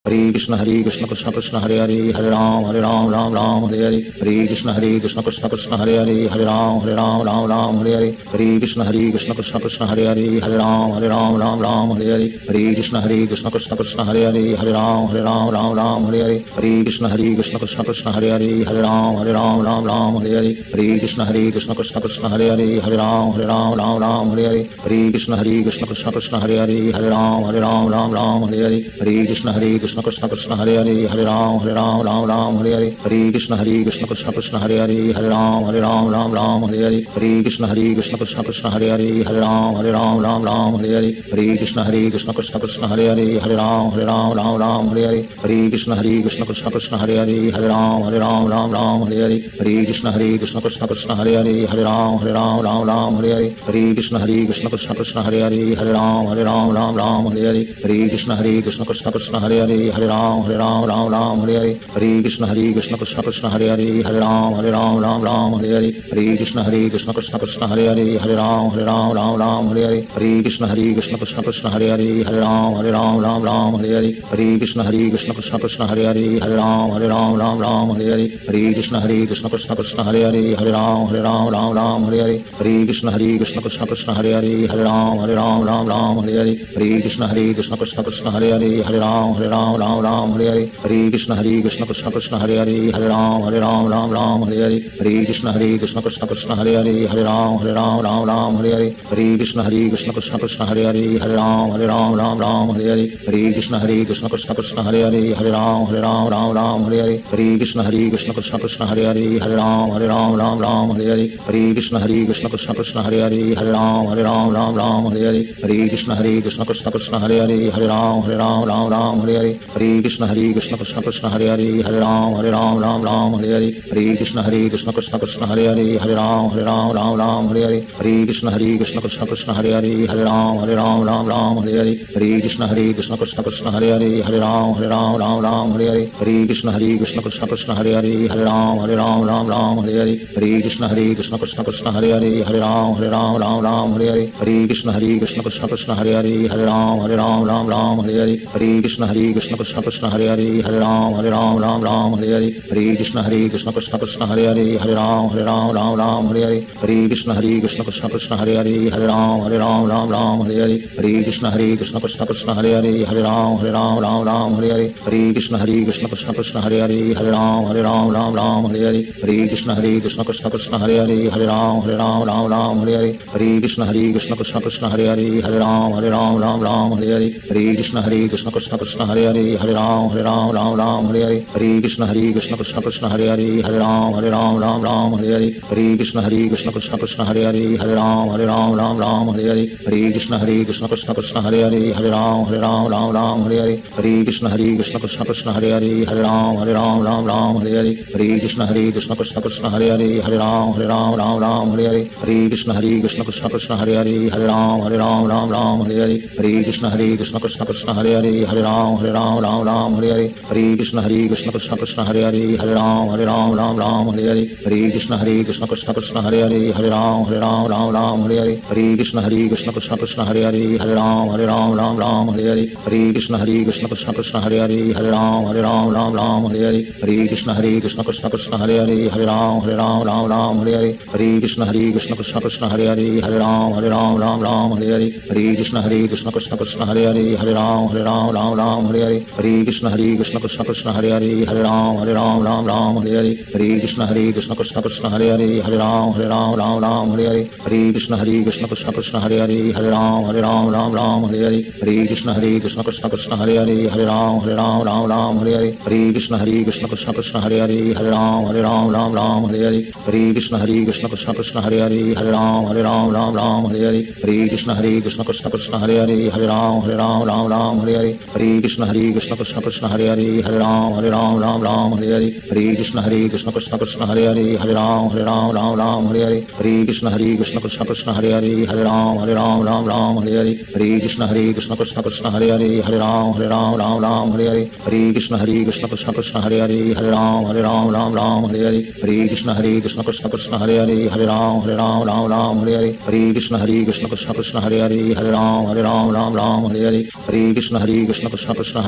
Hare Krishna Krishna Krishna Hare Hare, Hare Ram Ram Ram Hare Hare, Hare Krishna Krishna Krishna Hare Hare, Hare Ram Ram Ram Hare Hare, Hare Krishna Krishna Krishna Hare Hare, Hare Ram Ram Hare Hare, Hare Krishna Krishna Krishna Hare Hare, Hare Ram Ram Hare Hare, Hare Krishna Krishna Krishna Hare Hare, Hare Ram Ram Hare Hare, Hare Krishna Krishna Krishna Hare Hare, Hare Ram Ram Hare Hare, Hare Krishna Krishna Krishna Hare Hare, Hare Ram Ram Hare Hare, Hare Krishna Krishna Krishna Hare Hare, Hare Ram Hare Hare, Hare Krishna Krishna Krishna Hare Hare, Hare Ram Ram Hare Hare, Hare Krishna Krishna Krishna Hare Hare, Hare Ram Ram Hare Hare, Hare Krishna Krishna Krishna Hare Hare, Hare Ram Ram Hare Hare, Hare Krishna Krishna Krishna Hare Hare, Hare Ram Ram Hare Hare, Hare Krishna Krishna Krishna Hare Hare, Hare Ram Ram Hare Hare, Hare Krishna Krishna Krishna Hare Hare, Hare Ram Ram Hare Hare, Hare Krishna Krishna Krishna Hare Hare, Hare Ram Hare Hare, Hare Krishna Krishna Krishna Hare Hare, Hare Ram Ram Hare Hare, Hare Krishna Krishna Krishna Hare Hare, Hare Ram Hare Hare, Hare Krishna Krishna Krishna Hare Hare, Hare Ram Hare Hare, Hare Krishna Krishna Krishna Hare Hare, Hare Ram Hare Hare, Hare Krishna Krishna Krishna Hare Hare, Hare Ram Hare Hare, Hare Krishna Krishna Krishna Hare Hare, Hare Ram Hare Hare, Hare Krishna Krishna Krishna Hare Hare, Hare Ram Hare Hare, Hare Krishna Krishna Krishna Hare Hare, Hare Ram Hare Hare, Hare Krishna Krishna Krishna Hare Hare, Hare Ram Hare Hare, Hare Krishna Krishna Krishna Hare Hare, Hare Ram Hare Hare, Hare Krishna Krishna Krishna Hare Hare, Hare Ram Hare Hare, Hare Krishna Krishna Krishna Hare Hare, Hare Ram Hare Hare, Hare Krishna Krishna Krishna Hare Hare, Hare Ram Hare Hare, Hare Krishna Krishna Krishna Hare Hare, Hare Ram Hare Hare, Hare Krishna Krishna Krishna Hare Hare, Hare Ram Hare Hare, Hare Krishna Krishna Krishna Hare Hare, Hare Ram Hare Hare, Hare Krishna Krishna Krishna Hare Hare, Hare Ram Hare Hare, Hare Krishna Krishna Krishna Hare Hare, Hare Ram Hare Hare, Hare Krishna Krishna Krishna Hare Hare, Hare Ram Hare Hare, Hare Krishna Krishna Krishna Hare Hare, Hare Ram Hare Hare, Hare Krishna Krishna Krishna Hare Hare, Hare Ram Hare Hare, Hare Krishna Krishna Krishna Hare Hare, Hare Ram Hare Hare, Hare Krishna Krishna Krishna Hare Hare, Hare Ram Hare Hare, Hare Krishna Krishna Krishna Hare Hare, Hare Ram Hare Hare, Hare Krishna Krishna Krishna Hare Hare, Hare Ram Hare Hare, Hare Krishna Krishna Krishna Hare Hare, Hare Ram Hare Hare, Hare Krishna Krishna Krishna Hare Hare, Hare Ram Hare Hare, Hare Krishna Krishna Krishna Hare Hare, Hare Ram Hare Hare, Hare Krishna Krishna Krishna Hare Hare, Hare Ram Hare Hare, Hare Krishna Krishna Krishna Hare Hare, Hare Ram Hare Hare, Hare Krishna Krishna Krishna Hare Hare, Hare Ram Hare Hare, Hare Krishna Krishna Krishna Hare Hare, Hare Ram Hare Hare, Hare Krishna Krishna Krishna Hare Hare, Hare Ram Hare Hare, Hare Krishna Krishna Krishna Hare Hare, Hare Ram Hare Hare, Hare Krishna Krishna Krishna Hare Hare, Hare Ram Hare Hare, Hare Krishna Krishna Krishna Hare Hare, Hare Ram Hare Hare, Hare Krishna Krishna Krishna Hare Hare, Hare Ram Hare Hare, Hare Krishna Krishna Krishna Hare Hare, Hare Ram Hare Hare, Hare Krishna Krishna Krishna Hare Hare, Hare Ram Hare Hare, Hare Krishna Krishna Krishna Hare Hare, Hare Ram Hare Hare, Hare Krishna Krishna Krishna Hare Hare, Hare Ram Hare Hare, Hare Krishna Krishna Krishna Hare Hare, Hare Ram Hare Hare, Hare Krishna Krishna Krishna Hare Hare, Hare Ram Hare Hare, Hare Krishna Krishna Krishna Hare Hare, Hare Ram Hare Hare, Hare Krishna Krishna Krishna Hare Hare, Hare Ram Hare Hare, Hare Krishna Krishna Krishna Hare Hare, Hare Ram Hare Hare, Hare Krishna Krishna Krishna Hare Hare, Hare Ram Hare Hare, Hare Krishna Krishna Krishna Hare Hare, Hare Ram Hare Hare, Hare Krishna Krishna Krishna Hare Hare, Hare Ram Hare Hare, Hare Krishna Krishna Krishna Hare Hare, Hare Ram Hare Hare, Hare Krishna Krishna Krishna Hare Hare, Hare Ram Hare Hare, Hare Krishna Krishna Krishna Hare Hare, Hare Ram Hare Hare, Hare Krishna Krishna Krishna Hare Hare, Hare Ram Hare Hare, Hare Krishna Krishna Krishna Hare Hare, Hare Ram Hare Hare, Hare Krishna Krishna Krishna Hare Hare, Hare Ram Hare Hare, Hare Krishna Krishna Krishna Hare Hare, Hare Ram Hare Hare, Hare Krishna Krishna Krishna Hare Hare, Hare Ram Hare Hare, Hare Krishna Krishna Krishna Hare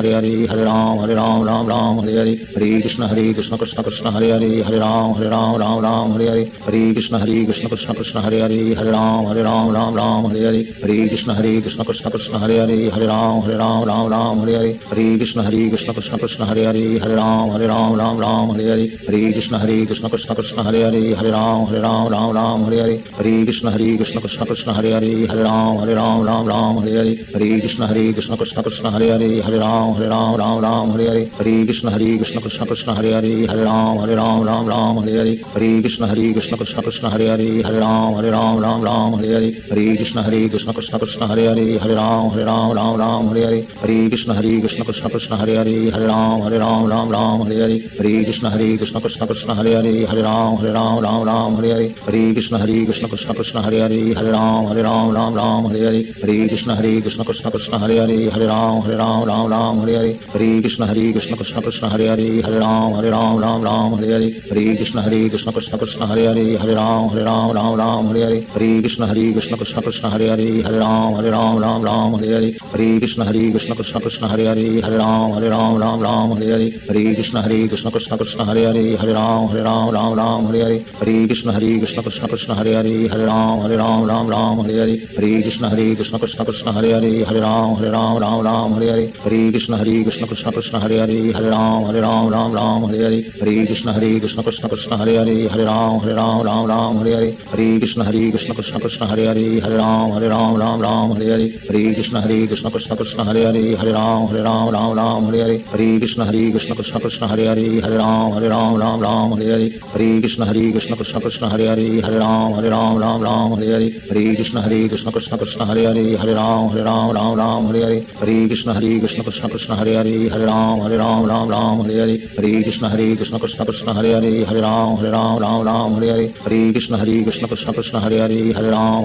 Hare Hare Hare Ram Ram Ram Hare Hare Hare Krishna Krishna Krishna Hare Hare Hare Ram Ram Hare Hare Hare Krishna Krishna Krishna Hare Hare Hare Ram Ram Hare Hare Hare Krishna Krishna Krishna Hare Hare Hare Ram Ram Hare Hare Hare Krishna Krishna Krishna Hare Hare Hare Ram Ram Hare Hare Hare Krishna Krishna Krishna Hare Hare Hare Ram Ram Hare Hare Hare Krishna Krishna Krishna Hare Hare Hare Ram Ram Hare Hare Hare Krishna Krishna Krishna Hare Hare Hare Ram Ram Hare Hare Hare Krishna Krishna Krishna Hare Hare Hare Ram Ram Hare Hare Hare Krishna Krishna Krishna Hare Hare Hare Ram Ram Hare Hare Hare Krishna Krishna Krishna Hare Hare Hare Ram Ram Hare Hare Hare Krishna Krishna Krishna Hare Hare Hare Ram Ram Hare Hare Hare Krishna Krishna Krishna Hare Hare Hare Ram Ram Hare Hare Hare Krishna Krishna Krishna Hare Hare Hare Ram Ram Hare Hare Hare Krishna Krishna Krishna Hare Hare Hare Ram Ram Hare Hare Hare Krishna Krishna Krishna Hare Hare Hare Ram Ram Hare Hare Hare Krishna Krishna Krishna Hare Hare Hare Ram Ram Hare Hare Hare Krishna Krishna Krishna Hare Hare Hare Ram Ram Hare Hare Hare Krishna Krishna Krishna Hare Hare Hare Ram Ram Hare Hare Hare Krishna Krishna Krishna Hare Hare Hare Ram Ram Hare Hare Hare Krishna Krishna Krishna Hare Hare Hare Ram Ram Hare Hare Hare Krishna Krishna Krishna Hare Hare Hare Ram Ram Hare Hare Hare Krishna Krishna Krishna Hare Hare Hare Ram Ram Hare Hare Hare Krishna Krishna Krishna Hare Hare Hare Ram Ram Hare Hare Hare Krishna Krishna Krishna Hare Hare Hare Ram Ram Hare Hare Hare Krishna Krishna Krishna Hare Hare Hare Ram Ram Hare Hare Hare Krishna Krishna Krishna Hare Hare Hare Ram Ram Hare Hare Hare Krishna Krishna Krishna Hare Hare Hare Ram Ram Hare Hare Hare Krishna Krishna Krishna Hare Hare Hare Ram Ram Hare Hare Hare Krishna Krishna Krishna Hare Hare Hare Ram Ram Hare Hare Hare Krishna Krishna Krishna Hare Hare Hare Ram Ram Hare Hare Hare Krishna Krishna Krishna Hare Hare Hare Ram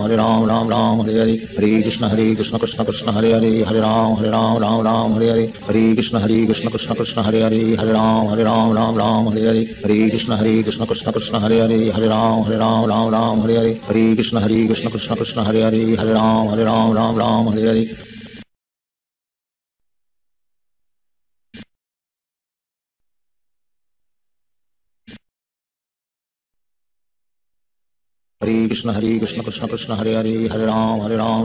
Ram Hare Hare Hare Krishna Krishna Krishna Hare Hare Hare Ram Ram Hare Hare Hare Krishna Krishna Krishna Hare Hare Hare Ram Ram Hare Hare Hare Krishna Krishna Krishna Hare Hare Hare Ram Ram Hare Hare Hare Krishna Krishna Krishna Hare Hare Hare Ram Hare Hare Hare Krishna Krishna Krishna Hare Hare Hare Ram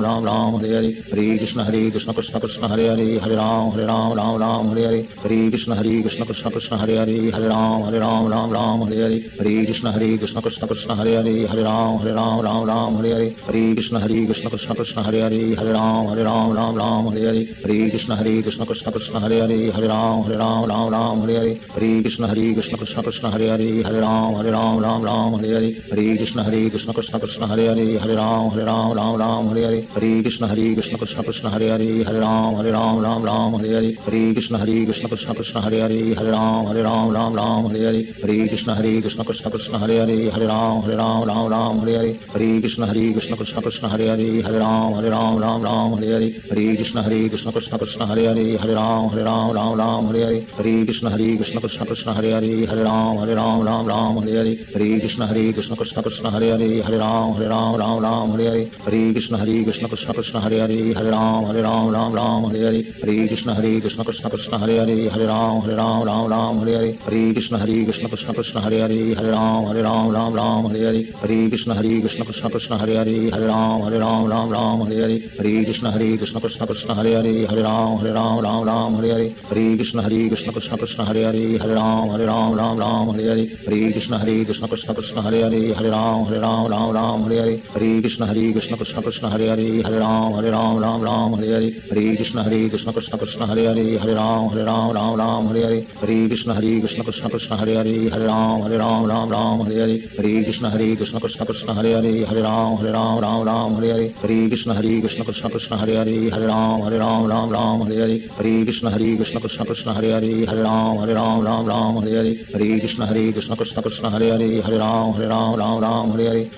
Ram Hare Hare Hare Krishna Krishna Krishna Hare Hare Hare Ram Ram Hare Hare Hare Krishna Krishna Krishna Hare Hare Hare Ram Hare Hare Hare Krishna Krishna Krishna Hare Hare Hare Ram Hare Hare Hare Krishna Krishna Krishna Hare Hare Hare Ram Hare Hare Hare Krishna Krishna Krishna Hare Hare Hare Ram Hare Hare Hare Krishna Krishna Krishna Hare Hare Hare Ram Hare Hare Hare Krishna Krishna Krishna Krishna Hare Hare Hare Ram Hare Hare Hare Krishna Krishna Krishna Hare Hare Hare Ram Hare Hare Hare Krishna Krishna Krishna Hare Hare Hare Ram Hare Hare Hare Krishna Krishna Krishna Hare Hare Hare Ram Hare Hare Hare Krishna Krishna Krishna Hare Hare Hare Ram Hare Hare Hare Krishna Krishna Krishna Hare Hare Hare Ram Hare Hare Hare Krishna Krishna Krishna Hare Hare Hare Ram Hare Hare Hare Krishna Krishna Krishna Hare Hare Hare Ram Hare Hare Hare Krishna Krishna Krishna Hare Hare Hare Ram Hare Hare Hare Krishna Krishna Krishna Hare Hare Hare Ram Hare Hare Hare Krishna Krishna Krishna Hare Hare Hare Ram Hare Hare Hare Krishna Krishna Krishna Hare Hare Hare Ram Hare Hare Hare Krishna Krishna Krishna Hare Hare Hare Ram Hare Hare Hare Krishna Krishna Krishna Hare Hare Hare Ram Hare Hare Hare Krishna Krishna Krishna Hare Hare Hare Ram Hare Hare Hare Krishna Krishna Krishna Hare Hare Hare Ram Hare Hare Hare Krishna Krishna Krishna Hare Hare Hare Ram Hare Hare Hare Krishna Krishna Krishna Hare Hare Hare Ram Hare Hare Hare Krishna Krishna Krishna Hare Hare Hare Ram Hare Hare Hare Krishna Krishna Krishna Hare Hare Hare Ram Hare Hare Hare Krishna Krishna Krishna Hare Hare Hare Ram Hare Hare Hare Krishna Krishna Krishna Hare Hare Hare Ram Hare Hare Hare Krishna Krishna Krishna Hare Hare Hare Ram Hare Hare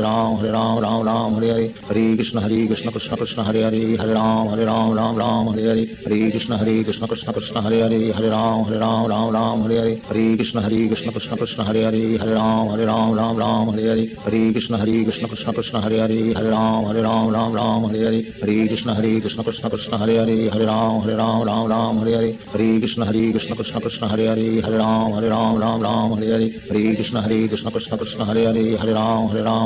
Ram Ram Hare Hare, Hare Krishna Krishna Krishna Hare Hare, Hare Ram Ram Hare Hare, Hare Krishna Krishna Krishna Hare Hare, Hare Ram Ram Hare Hare, Hare Krishna Krishna Krishna Hare Hare, Hare Ram Ram Hare Hare, Hare Krishna Krishna Krishna Hare Hare, Hare Ram Ram Hare Hare, Hare Krishna Krishna Krishna Hare Hare, Hare Ram Hare Hare, Hare Krishna Krishna Krishna Hare Hare, Hare Ram Hare Hare, Hare Krishna Krishna Krishna Hare Hare, Hare Ram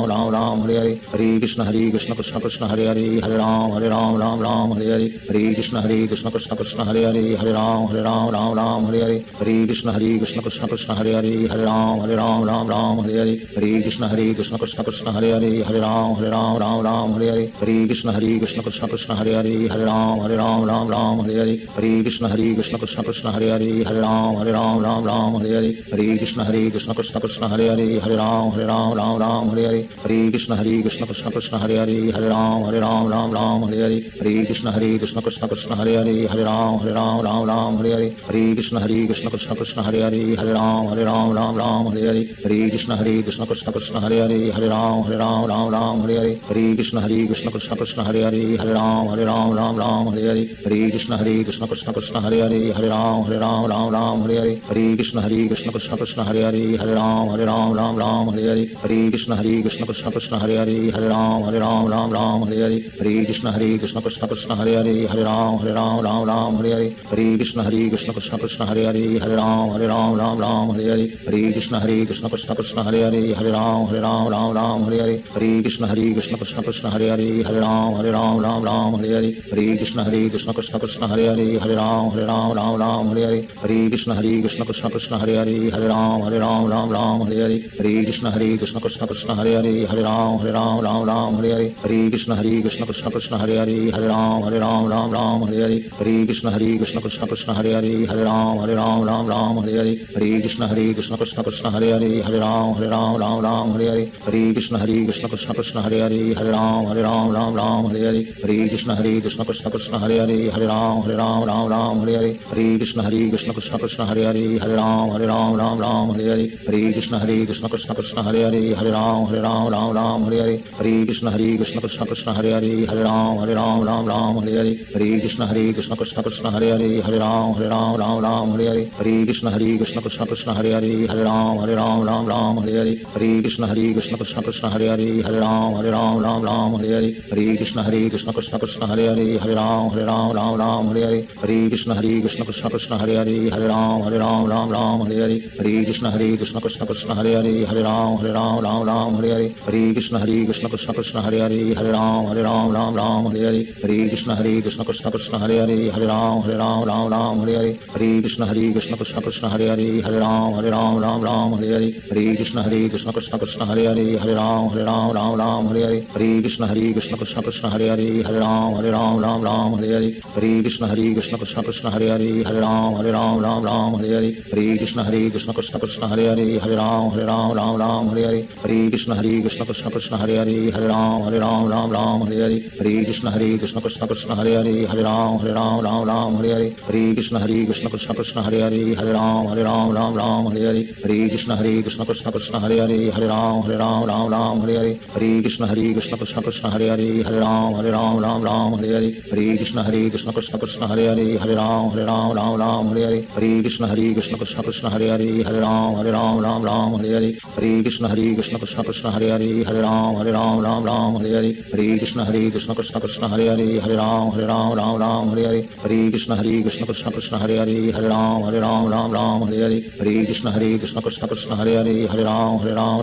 Hare Hare, Hare Krishna Krishna Krishna Hare Hare, Hare Ram Hare Hare, Hare Krishna Krishna Krishna Hare Hare, Hare Ram Hare Hare, Hare Krishna Krishna Krishna Hare Hare, Hare Ram Hare Hare, Hare Krishna Krishna Krishna Hare Hare, Hare Ram Hare Hare, Hare Krishna Krishna Krishna Hare Hare, Hare Ram Hare Hare, Hare Krishna Krishna Krishna Hare Hare, Hare Ram Hare Hare, Hare Krishna Krishna Krishna Hare Hare, Hare Ram Hare Hare, Hare Krishna Krishna Krishna Hare Hare, Hare Ram Hare Hare, Hare Krishna Krishna Krishna Hare Hare, Hare Ram Hare Hare, Hare Krishna Krishna Krishna Hare Hare, Hare Ram Hare Hare, Hare Krishna Krishna Krishna Hare Hare, Hare Ram Hare Hare, Hare Krishna Krishna Krishna Hare Hare, Hare Ram Hare Hare, Hare Krishna Krishna Krishna Hare Hare, Hare Ram Hare Hare, Hare Krishna Krishna Krishna Hare Hare, Hare Ram Hare Hare, Hare Krishna Krishna Krishna Hare Hare, Hare Ram Hare Hare, Hare Krishna Krishna Krishna Hare Hare, Hare Ram Hare Hare, Hare Krishna Krishna Krishna Hare Hare, Hare Ram Hare Hare, Hare Krishna Krishna Krishna Hare Hare, Hare Ram Hare Hare, Hare Krishna Krishna Krishna Hare Hare, Hare Ram Hare Hare, Hare Krishna Krishna Krishna Hare Hare, Hare Ram Hare Hare, Hare Krishna Krishna Krishna Hare Hare, Hare Ram Hare Hare, Hare Krishna Krishna Krishna Hare Hare, Hare Ram Hare Hare, Hare Krishna Krishna Krishna Hare Hare, Hare Ram Hare Hare, Hare Krishna Krishna Krishna Hare Hare, Hare Ram Hare Hare, Hare Krishna Krishna Krishna Hare Hare, Hare Ram Hare Hare, Hare Krishna Krishna Krishna Hare Hare, Hare Ram Hare Hare, Hare Krishna Krishna Krishna Hare Hare, Hare Ram Hare Hare, Hare Krishna Krishna Krishna Hare Hare, Hare Ram Hare Hare, Hare Krishna Krishna Krishna Hare Hare, Hare Ram Hare Hare, Hare Krishna Krishna Krishna Hare Hare, Hare Ram Hare Hare, Hare Krishna Krishna Krishna Hare Hare, Hare Ram Hare Hare, Hare Krishna Krishna Krishna Hare Hare, Hare Ram Hare Hare, Hare Krishna Krishna Krishna Hare Hare, Hare Ram Hare Hare, Hare Krishna Krishna Krishna Hare Hare, Hare Ram Hare Hare, Hare Krishna Krishna Krishna Hare Hare, Hare Ram Hare Hare, Hare Krishna Krishna Krishna Hare Hare, Hare Ram Hare Hare, Hare Krishna Krishna Krishna Hare Hare, Hare Ram Hare Hare, Hare Krishna Krishna Krishna Hare Hare, Hare Ram Hare Hare, Hare Krishna Krishna Krishna Hare Hare, Hare Ram Hare Hare, Hare Krishna Krishna Krishna Hare Hare, Hare Ram Hare Hare, Hare Krishna Krishna Krishna Hare Hare, Hare Ram Hare Hare, Hare Krishna Krishna Krishna Hare Hare, Hare Ram Hare Hare, Hare Krishna Krishna Krishna Hare Hare, Hare Ram Hare Hare, Hare Krishna Krishna Krishna Hare Hare, Hare Ram Hare Hare, Hare Krishna Krishna Krishna Hare Hare, Hare Ram Hare Hare, Hare Krishna Krishna Krishna Hare Hare, Hare Ram Hare Hare, Hare Krishna Krishna Krishna Hare Hare, Hare Ram Hare Hare, Hare Krishna Krishna Krishna Hare Hare, Hare Ram Hare Hare, Hare Krishna Krishna Krishna Hare Hare, Hare Ram Hare Hare, Hare Krishna Krishna Krishna Hare Hare, Hare Ram Hare Hare, Hare Krishna Krishna Krishna Hare Hare, Hare Ram Hare Hare, Hare Krishna Krishna Krishna Hare Hare, Hare Ram Hare Hare, Hare Krishna Krishna Krishna Hare Hare, Hare Ram Hare Hare, Hare Krishna Krishna Krishna Hare Hare, Hare Ram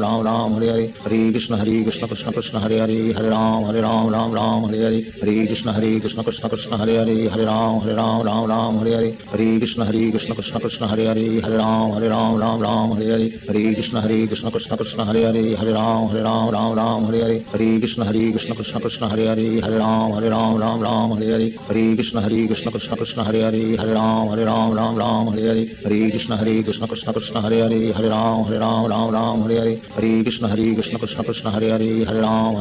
Hare Hare, Hare Krishna Krishna Krishna Hare Hare, Hare Ram Hare Hare, Hare Krishna Krishna Krishna Hare Hare, Hare Ram Hare Hare, Hare Krishna Krishna Krishna Hare Hare, Hare Ram Hare Hare, Hare Krishna Krishna Krishna Hare Hare, Hare Ram Hare Hare, Hare Krishna Krishna Krishna Hare Hare, Hare Ram Hare Hare, Hare Krishna Krishna Krishna Hare Hare, Hare Ram Hare Hare, Hare Krishna Krishna Krishna Hare Hare, Hare Ram Hare Hare, Hare Krishna Krishna Krishna Hare Hare, Hare Ram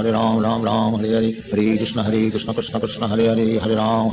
Hare Hare, Hare Krishna Krishna Krishna Hare Hare, Hare Ram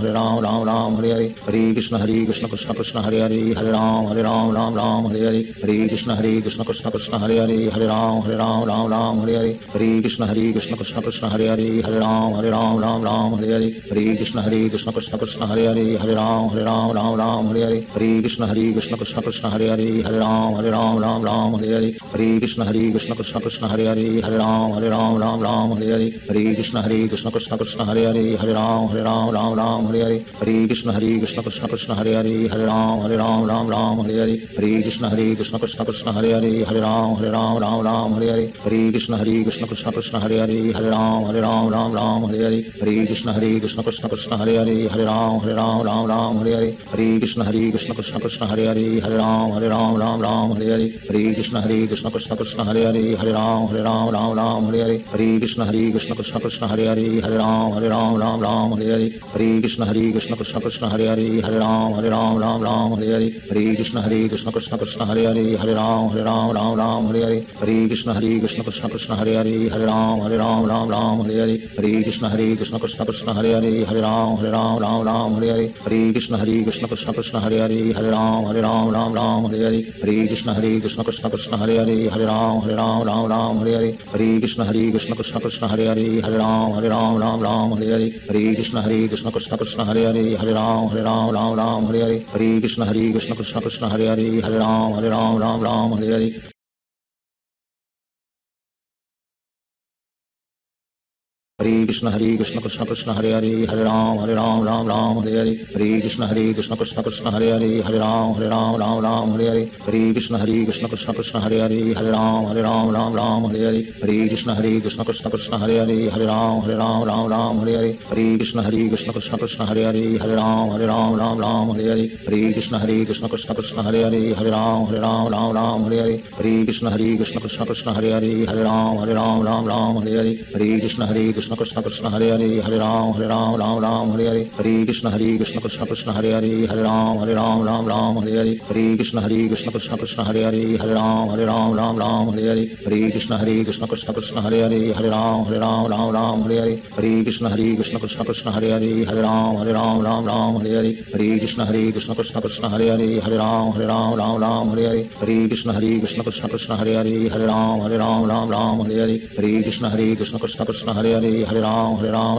Hare Hare, Hare Krishna Krishna Krishna Hare Hare, Hare Ram Hare Hare, Hare Krishna Krishna Krishna Hare Hare, Hare Ram Hare Hare, Hare Hare Krishna Krishna Krishna Hare Hare Hare Ram Ram Ram Hare Hare Hare Krishna Krishna Krishna Hare Hare Hare Ram Ram Hare Hare Hare Krishna Krishna Krishna Hare Hare Hare Ram Ram Hare Hare Hare Krishna Krishna Krishna Hare Hare Hare Ram Ram Hare Hare Hare Krishna Krishna Krishna Hare Hare Hare Ram Ram Hare Hare Hare Krishna Krishna Krishna Hare Hare Hare Ram Ram Hare Hare Hare Krishna Krishna Krishna Hare Hare Hare Ram Ram Hare Hare Hare Krishna Krishna Krishna Hare Hare Hare Ram Ram Hare Hare Hare Krishna Krishna Krishna Hare Hare Hare Ram Ram Hare Hare Hare Krishna Krishna Krishna Hare Hare Hare Ram Ram Hare Hare Hare Krishna Krishna Krishna Hare Hare Hare Ram Ram Hare Hare Hare Krishna Krishna Krishna Hare Hare Hare Ram Ram Hare Hare Hare Krishna Krishna Krishna Hare Hare Hare Ram Ram Hare Hare Hare Krishna Krishna Krishna Hare Hare Hare Ram Ram Hare Hare Hare Krishna Krishna Krishna Hare Hare Hare Ram Ram Hare Hare Hare Krishna Krishna Krishna Hare Hare Hare Ram Ram Hare Hare Hare Krishna Krishna Krishna Hare Hare Hare Ram Ram Hare Hare Hare Krishna Krishna Krishna Hare Hare Hare Ram Ram Hare Hare Hare Krishna Krishna Krishna Hare Hare Hare Ram Ram Hare Hare Hare Krishna Krishna Krishna Hare Hare Hare Ram Ram Hare Hare Hare Krishna Krishna Krishna Hare Hare Hare Ram Hare Hare Hare Krishna Krishna Krishna Hare Hare Hare Ram Hare Hare Hare Krishna Krishna Krishna Hare Hare Hare Ram Hare Hare Hare Krishna Krishna Krishna Hare Hare Hare Ram Hare Hare Hare Krishna Krishna Krishna Hare Hare Hare Ram Hare Hare Hare Krishna Krishna Krishna Hare Hare Hare Ram Hare Hare Hare Krishna Krishna Krishna Hare Hare Hare Ram Hare Hare Hare Krishna Krishna Krishna Hare Hare Hare Ram Hare Hare Hare Krishna Krishna Krishna Krishna Hare Hare Hare Ram Hare Hare Hare Krishna Krishna Krishna Krishna Hare Hare Hare Ram Hare Hare Hare Krishna Krishna Krishna Krishna Hare Hare Hare Ram Hare Hare Hare Krishna Krishna Krishna Krishna Hare Hare Hare Ram Hare Hare Hare Krishna Krishna Krishna Krishna Hare Hare Hare Ram Hare Hare Hare Krishna Krishna Krishna Krishna Hare Hare Hare Ram Hare Hare Hare Krishna Krishna Krishna Krishna Hare Hare Hare Ram Hare Hare Hare Krishna Krishna Krishna Krishna Hare Hare Hare Ram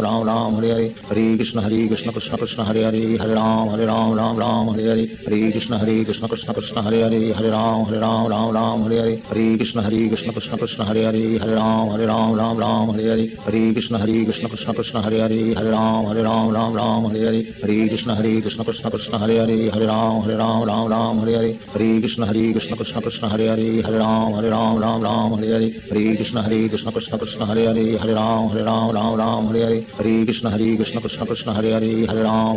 Hare Hare Hare Krishna Krishna Krishna Krishna Hare Hare Hare Ram Hare Hare Hare Krishna Krishna Krishna Krishna Hare Hare Hare Ram Hare Hare Hare Krishna Krishna Krishna Krishna Hare Hare Hare Ram Hare Hare Hare Krishna Krishna Krishna Krishna Hare Hare Hare Ram Hare Hare Hare Krishna Krishna Krishna Krishna Hare Hare Hare Ram Hare Hare Hare Krishna Krishna Krishna Krishna Hare Hare Hare Ram Hare Hare Hare Krishna Krishna Krishna Krishna Hare Hare Hare Ram Hare Hare Hare Krishna Krishna Krishna Krishna Hare Hare Hare Ram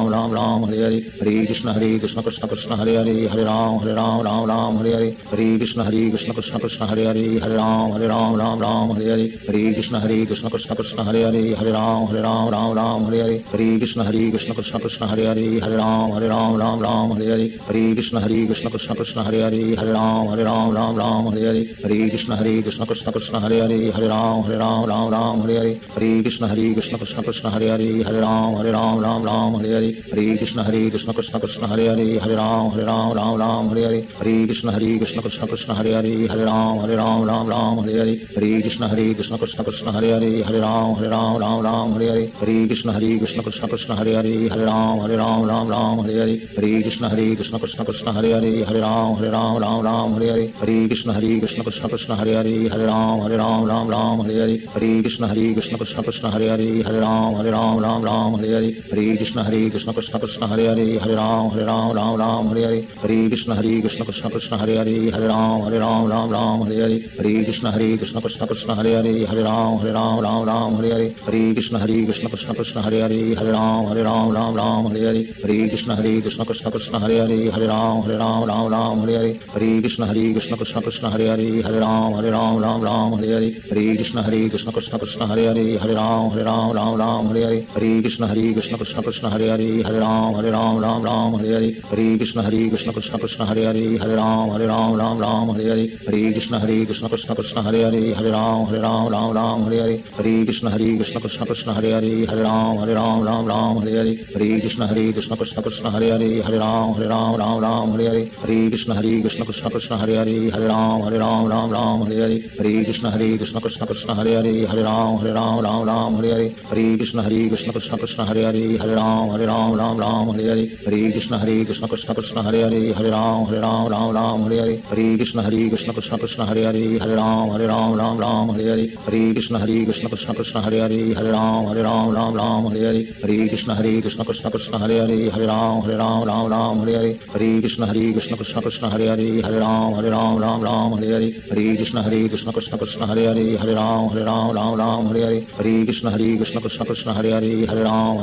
Hare Hare Hare Krishna Krishna Krishna Krishna Hare Hare Hare Ram Hare Hare Hare Krishna Krishna Krishna Krishna Hare Hare Hare Ram Hare Hare Hare Krishna Krishna Krishna Krishna Hare Hare Hare Ram Hare Hare Hare Krishna Krishna Krishna Krishna Hare Hare Hare Ram Hare Hare Hare Krishna Krishna Krishna Krishna Hare Hare Hare Ram Hare Hare Hare Krishna Krishna Krishna Krishna Hare Hare Hare Ram Hare Hare Hare Krishna Krishna Krishna Krishna Hare Hare Hare Ram Hare Hare Hare Krishna Krishna Krishna Krishna Hare Hare Hare Ram Hare Hare Hare Krishna Krishna Krishna Krishna Hare Hare Hare Ram Hare Hare Hare Krishna Krishna Krishna Krishna Hare Hare Hare Ram Hare Hare Hare Krishna Krishna Krishna Krishna Hare Hare Hare Ram Hare Hare Hare Krishna Krishna Krishna Krishna Hare Hare Hare Ram Hare Hare Hare Krishna Krishna Krishna Krishna Hare Hare Hare Ram Hare Hare Hare Krishna Krishna Krishna Krishna Hare Hare Hare Ram Hare Hare Hare Krishna Krishna Krishna Krishna Hare Hare Hare Ram Hare Hare Hare Krishna Krishna Krishna Krishna Hare Hare Hare Ram Hare Hare Hare Krishna Krishna Krishna Krishna Hare Hare Hare Ram Hare Hare Hare Krishna Krishna Krishna Krishna Hare Hare Hare Ram Hare Hare Hare Krishna Krishna Krishna Krishna Hare Hare Hare Ram Hare Hare Hare Krishna Krishna Krishna Krishna Hare Hare Hare Ram Hare Hare Hare Krishna Krishna Krishna Hare Hare Hare Ram Hare Hare Hare Krishna Krishna Krishna Hare Hare Hare Ram Ram Ram Hare Hare, Hare Krishna Krishna Krishna Hare Hare, Hare Ram Ram Hare Hare, Hare Krishna Krishna Krishna Hare Hare, Hare Ram Ram Hare Hare, Hare Krishna Krishna Krishna Hare Hare, Hare Ram Ram Hare Hare, Hare Krishna Krishna Krishna Hare Hare, Hare Ram Hare Hare, Hare Krishna Krishna Krishna Hare Hare, Hare Ram Hare Hare, Hare Krishna Krishna Krishna Hare Hare, Hare Ram Hare Hare, Hare Krishna Krishna Krishna Hare Hare, Hare Ram Hare Hare, Hare Krishna Krishna Krishna Hare Hare, Hare Ram Hare Hare, Hare Krishna Krishna Krishna Hare Hare, Hare Ram Hare Hare, Hare Krishna Krishna Krishna Hare Hare, Hare Ram Hare Hare, Hare Krishna Krishna Krishna Hare Hare, Hare Ram Hare Hare, Hare Krishna Krishna Krishna Hare Hare, Hare Ram Hare Hare, Hare Krishna Krishna Krishna Hare Hare, Hare Ram Hare Hare, Hare Krishna Krishna Krishna Hare Hare, Hare Ram Hare Hare, Hare Krishna Krishna Krishna Hare Hare, Hare Ram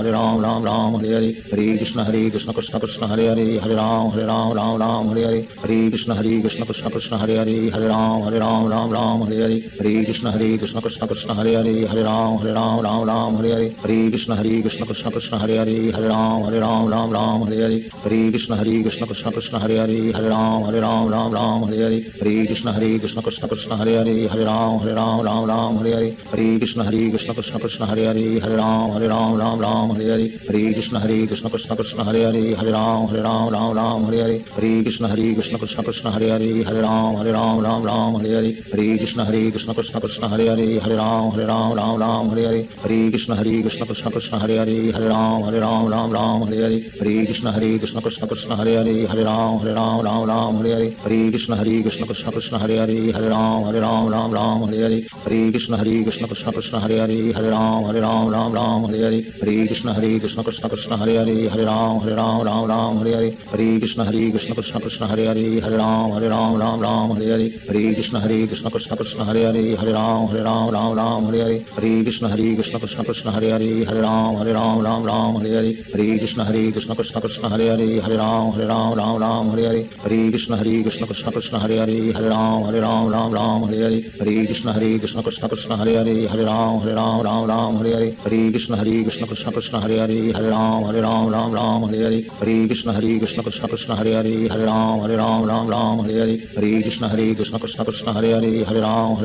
Hare Hare, Hare Krishna Krishna Krishna Hare Hare, Hare Ram Hare Hare, Hare Krishna Krishna Krishna Hare Hare, Hare Ram Hare Hare, Hare Krishna Krishna Krishna Hare Hare, Hare Ram Hare Hare, Hare Krishna Krishna Krishna Hare Hare, Hare Ram Hare Hare, Hare Krishna Krishna Krishna Hare Hare, Hare Ram Hare Hare, Hare Krishna Krishna Krishna Hare Hare, Hare Ram Hare Hare, Hare Krishna Krishna Krishna Hare Hare, Hare Ram Hare Hare, Hare Krishna Krishna Krishna Hare Hare, Hare Ram Hare Hare, Hare Krishna Krishna Krishna Hare Hare, Hare Ram Hare Hare, Hare Krishna Krishna Krishna Hare Hare, Hare Ram Hare Hare, Hare Krishna Krishna Krishna Hare Hare, Hare Ram Hare Hare, Hare Krishna Krishna Krishna Hare Hare, Hare Ram Hare Hare, Hare Krishna Krishna Krishna Hare Hare, Hare Ram Hare Hare, Hare Krishna Krishna Krishna Hare Hare, Hare Ram Hare Hare, Hare Krishna Krishna Krishna Hare Hare, Hare Ram Hare Hare, Hare Krishna Krishna Krishna Hare Hare, Hare Ram Hare Hare, Hare Krishna Krishna Krishna Hare Hare, Hare Ram Hare Hare, Hare Krishna Krishna Krishna Hare Hare, Hare Ram Hare Hare, Hare Krishna Krishna Krishna Hare Hare, Hare Ram Hare Hare, Hare Krishna Krishna Krishna Hare Hare, Hare Ram Hare Hare, Hare Krishna Krishna Krishna Hare Hare, Hare Ram Hare Hare, Hare Krishna Krishna Krishna Hare Hare, Hare Ram Hare Hare, Hare Krishna Krishna Krishna Hare Hare, Hare Ram Hare Hare, Hare Krishna Krishna Krishna Hare Hare, Hare Ram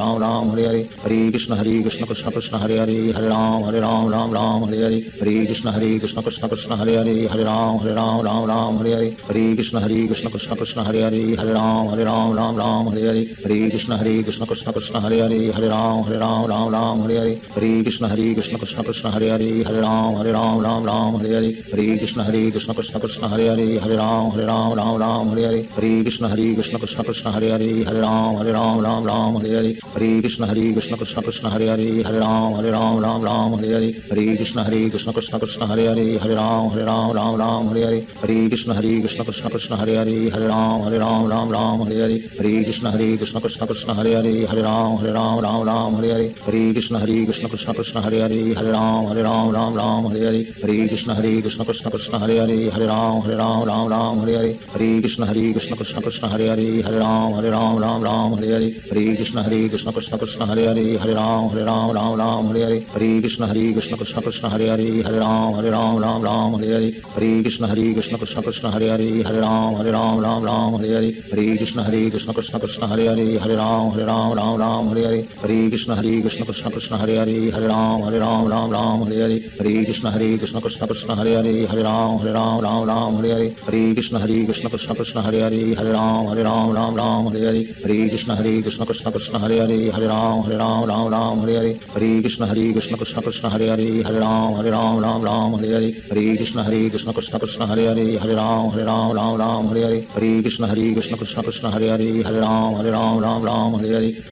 Hare Hare, Hare Krishna Krishna Krishna Hare Hare, Hare Ram Hare Hare, Hare Krishna Krishna Krishna Hare Hare, Hare Ram Hare Hare, Hare Krishna Krishna Krishna Hare Hare, Hare Ram Hare Hare, Hare Krishna Krishna Krishna Hare Hare, Hare Ram Hare Hare, Hare Krishna Krishna Krishna Hare Hare, Hare Ram Hare Hare, Hare Krishna Krishna Krishna Hare Hare, Hare Ram Hare Hare, Hare Krishna Krishna Krishna Hare Hare, Hare Ram Hare Hare, Hare Krishna Krishna Krishna Hare Hare, Hare Ram Hare Hare, Hare Krishna Krishna Krishna Hare Hare, Hare Ram Hare Hare, Hare Krishna Krishna Krishna Hare Hare, Hare Ram Hare Hare, Hare Krishna Krishna Krishna Hare Hare, Hare Ram Hare Hare, Hare Krishna Krishna Krishna Hare Hare, Hare Ram Hare Hare, Hare Krishna Krishna Krishna Hare Hare, Hare Ram Hare Hare, Hare Krishna Krishna Krishna Hare Hare, Hare Ram Hare Hare, Hare Krishna Krishna Krishna Hare Hare, Hare Ram Hare Hare, Hare Krishna Krishna Krishna Hare Hare, Hare Ram Hare Hare, Hare Krishna Krishna Krishna Hare Hare, Hare Ram Hare Hare, Hare Krishna Krishna Krishna Hare Hare, Hare Ram Hare Hare, Hare Krishna Krishna Krishna Hare Hare, Hare Ram Hare Hare, Hare Krishna Krishna Krishna Hare Hare, Hare Ram Hare Hare, Hare Krishna Krishna Krishna Hare Hare, Hare Ram Hare Hare, Hare Krishna Krishna Krishna Hare Hare, Hare Ram Hare Hare, Hare Krishna Krishna Krishna Hare Hare, Hare Ram Hare Hare, Hare Krishna Krishna Krishna Hare Hare, Hare Ram Hare Hare, Hare Krishna Krishna Krishna Hare Hare, Hare Ram Hare Hare, Hare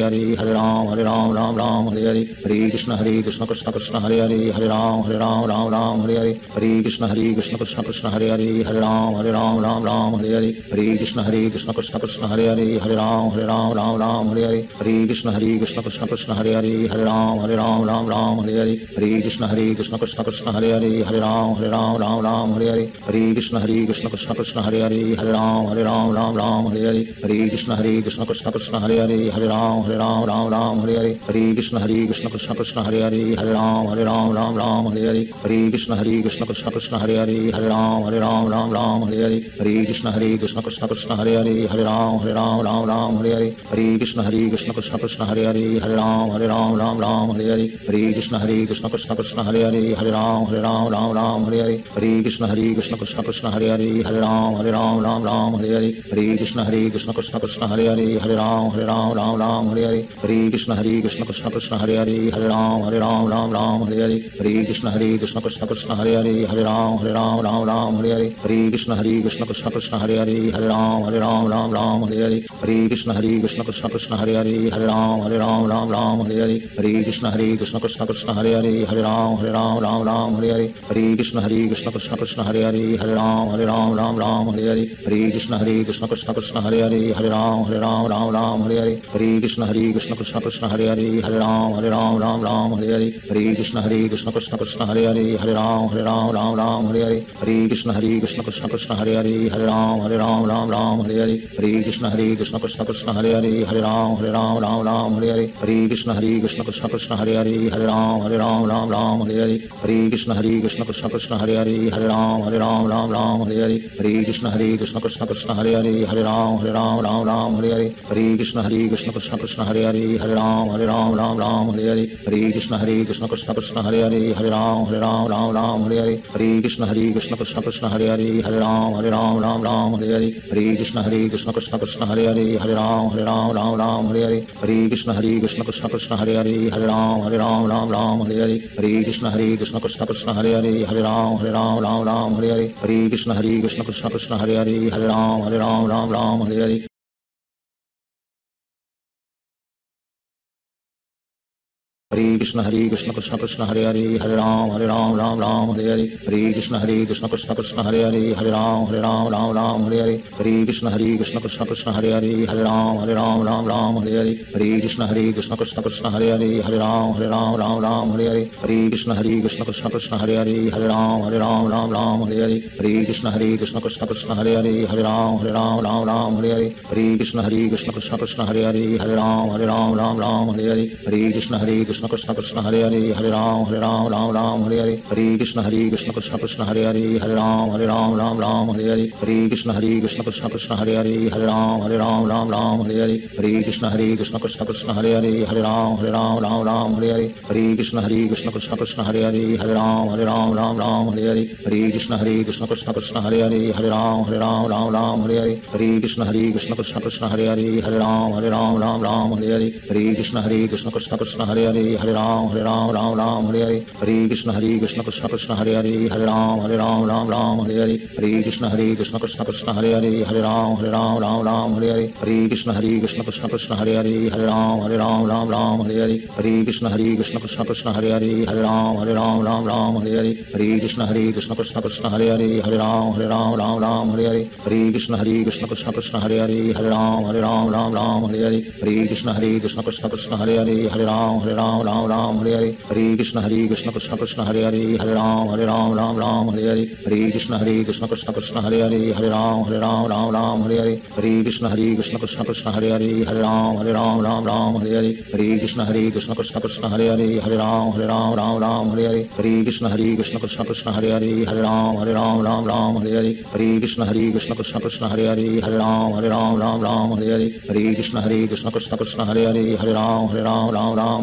Hare Ram Ram Hare Hare Hare Krishna Krishna Krishna Hare Hare Hare Ram Ram Hare Hare Hare Krishna Krishna Krishna Hare Hare Hare Ram Ram Hare Hare Hare Krishna Krishna Krishna Hare Hare Hare Ram Ram Hare Hare Hare Krishna Krishna Krishna Hare Hare Hare Ram Ram Hare Hare Hare Krishna Krishna Krishna Hare Hare Hare Ram Ram Hare Hare Hare Krishna Krishna Krishna Hare Hare Hare Ram Ram Hare Hare Hare Krishna Krishna Krishna Hare Hare Hare Ram Ram Hare Hare Hare Krishna Krishna Krishna Hare Hare Hare Ram Ram Hare Hare Hare Krishna Krishna Krishna Hare Hare Hare Ram Ram Hare Hare Hare Krishna Krishna Krishna Hare Hare Hare Ram Ram Hare Hare Hare Krishna Krishna Krishna Hare Hare Hare Ram Ram Hare Hare Hare Krishna Krishna Krishna Hare Hare Hare Ram Ram Hare Hare Hare Krishna Krishna Krishna Hare Hare Hare Ram Ram Hare Hare Hare Krishna Krishna Krishna Hare Hare Hare Ram Ram Hare Hare Hare Krishna Krishna Krishna Hare Hare Hare Ram Ram Hare Hare Hare Krishna Krishna Krishna Hare Hare Hare Ram Ram Hare Hare Hare Krishna Krishna Krishna Hare Hare Hare Ram Ram Hare Hare Hare Krishna Krishna Krishna Hare Hare Hare Ram Ram Hare Hare Hare Krishna Krishna Krishna Hare Hare Hare Ram Ram Hare Hare Hare Krishna Krishna Krishna Hare Hare Hare Ram Ram Hare Hare Hare Krishna Krishna Krishna Hare Hare Hare Ram Ram Hare Hare Hare Krishna Krishna Krishna Hare Hare Hare Ram Ram Hare Hare Hare Krishna Krishna Krishna Hare Hare Hare Ram Ram Hare Hare Hare Krishna Krishna Krishna Hare Hare Hare Ram Ram Hare Hare Hare Krishna Krishna Krishna Hare Hare Hare Ram Ram Hare Hare Hare Krishna Krishna Krishna Hare Hare Hare Ram Ram Hare Hare Hare Krishna Krishna Krishna Hare Hare Hare Ram Ram Hare Hare Hare Krishna Krishna Krishna Hare Hare Hare Ram Ram Hare Hare Hare Krishna Krishna Krishna Hare Hare Hare Ram Ram Hare Hare Hare Krishna Krishna Krishna Hare Hare Hare Ram Ram Hare Hare Hare Krishna Krishna Krishna Hare Hare Hare Ram Ram Hare Hare Hare Krishna Krishna Krishna Hare Hare Hare Ram Ram Hare Hare Hare Krishna Krishna Krishna Hare Hare Hare Ram Ram Hare Hare Hare Krishna Krishna Krishna Hare Hare Hare Ram Ram Hare Hare Hare Krishna Krishna Krishna Hare Hare Hare Ram Ram Hare Hare Hare Krishna Krishna Krishna Hare Hare Hare Ram Hare Hare Hare Krishna Krishna Krishna Hare Hare Hare Ram Hare Hare Hare Krishna Krishna Krishna Hare Hare Hare Ram Hare Hare Hare Krishna Krishna Krishna Hare Hare Hare Ram Hare Hare Hare Krishna Krishna Krishna Hare Hare Hare Ram Hare Hare Hare Krishna Krishna Krishna Hare Hare Hare Ram Hare Hare Hare Krishna Krishna Krishna Hare Hare Hare Ram Hare Hare Hare Krishna Krishna Krishna Hare Hare Hare Ram Hare Hare Hare Krishna Krishna Krishna Hare Hare Hare Ram Hare Hare Hare Krishna Krishna Krishna Hare Hare Hare Ram Hare Hare Hare Krishna Krishna Krishna Hare Hare Hare Ram Hare Hare Hare Krishna Krishna Krishna Hare Hare Hare Ram Hare Hare Hare Krishna Krishna Krishna Hare Hare Hare Ram Hare Hare Hare Krishna Krishna Krishna Hare Hare Hare Ram Hare Hare Hare Krishna Krishna Krishna Hare Hare Hare Ram Hare Hare Hare Krishna Krishna Krishna Hare Hare Hare Ram Hare Hare Hare Krishna Krishna Krishna Hare Hare Hare Ram Hare Hare Hare Krishna Krishna Krishna Hare Hare Hare Ram Hare Hare Hare Krishna Krishna Krishna Hare Hare Hare Ram Hare Hare Hare Krishna Krishna Krishna Hare Hare Hare Ram Hare Hare Hare Krishna Krishna Krishna Hare Hare Hare Ram Hare Hare Hare Krishna Krishna Krishna Hare Hare Hare Ram Hare Hare Hare Krishna Krishna Krishna Hare Hare Hare Ram Hare Hare Hare Krishna Krishna Krishna Hare Hare Hare Ram Hare Hare Hare Krishna Krishna Krishna Hare Hare Hare Ram Hare Hare Hare Krishna Krishna Krishna Hare Hare Hare Ram Hare Hare Hare Krishna Krishna Krishna Hare Hare Hare Ram Hare Hare Hare Krishna Krishna Krishna Hare Hare Hare Ram Hare Hare Hare Krishna Krishna Krishna Hare Hare Hare Ram Hare Hare Hare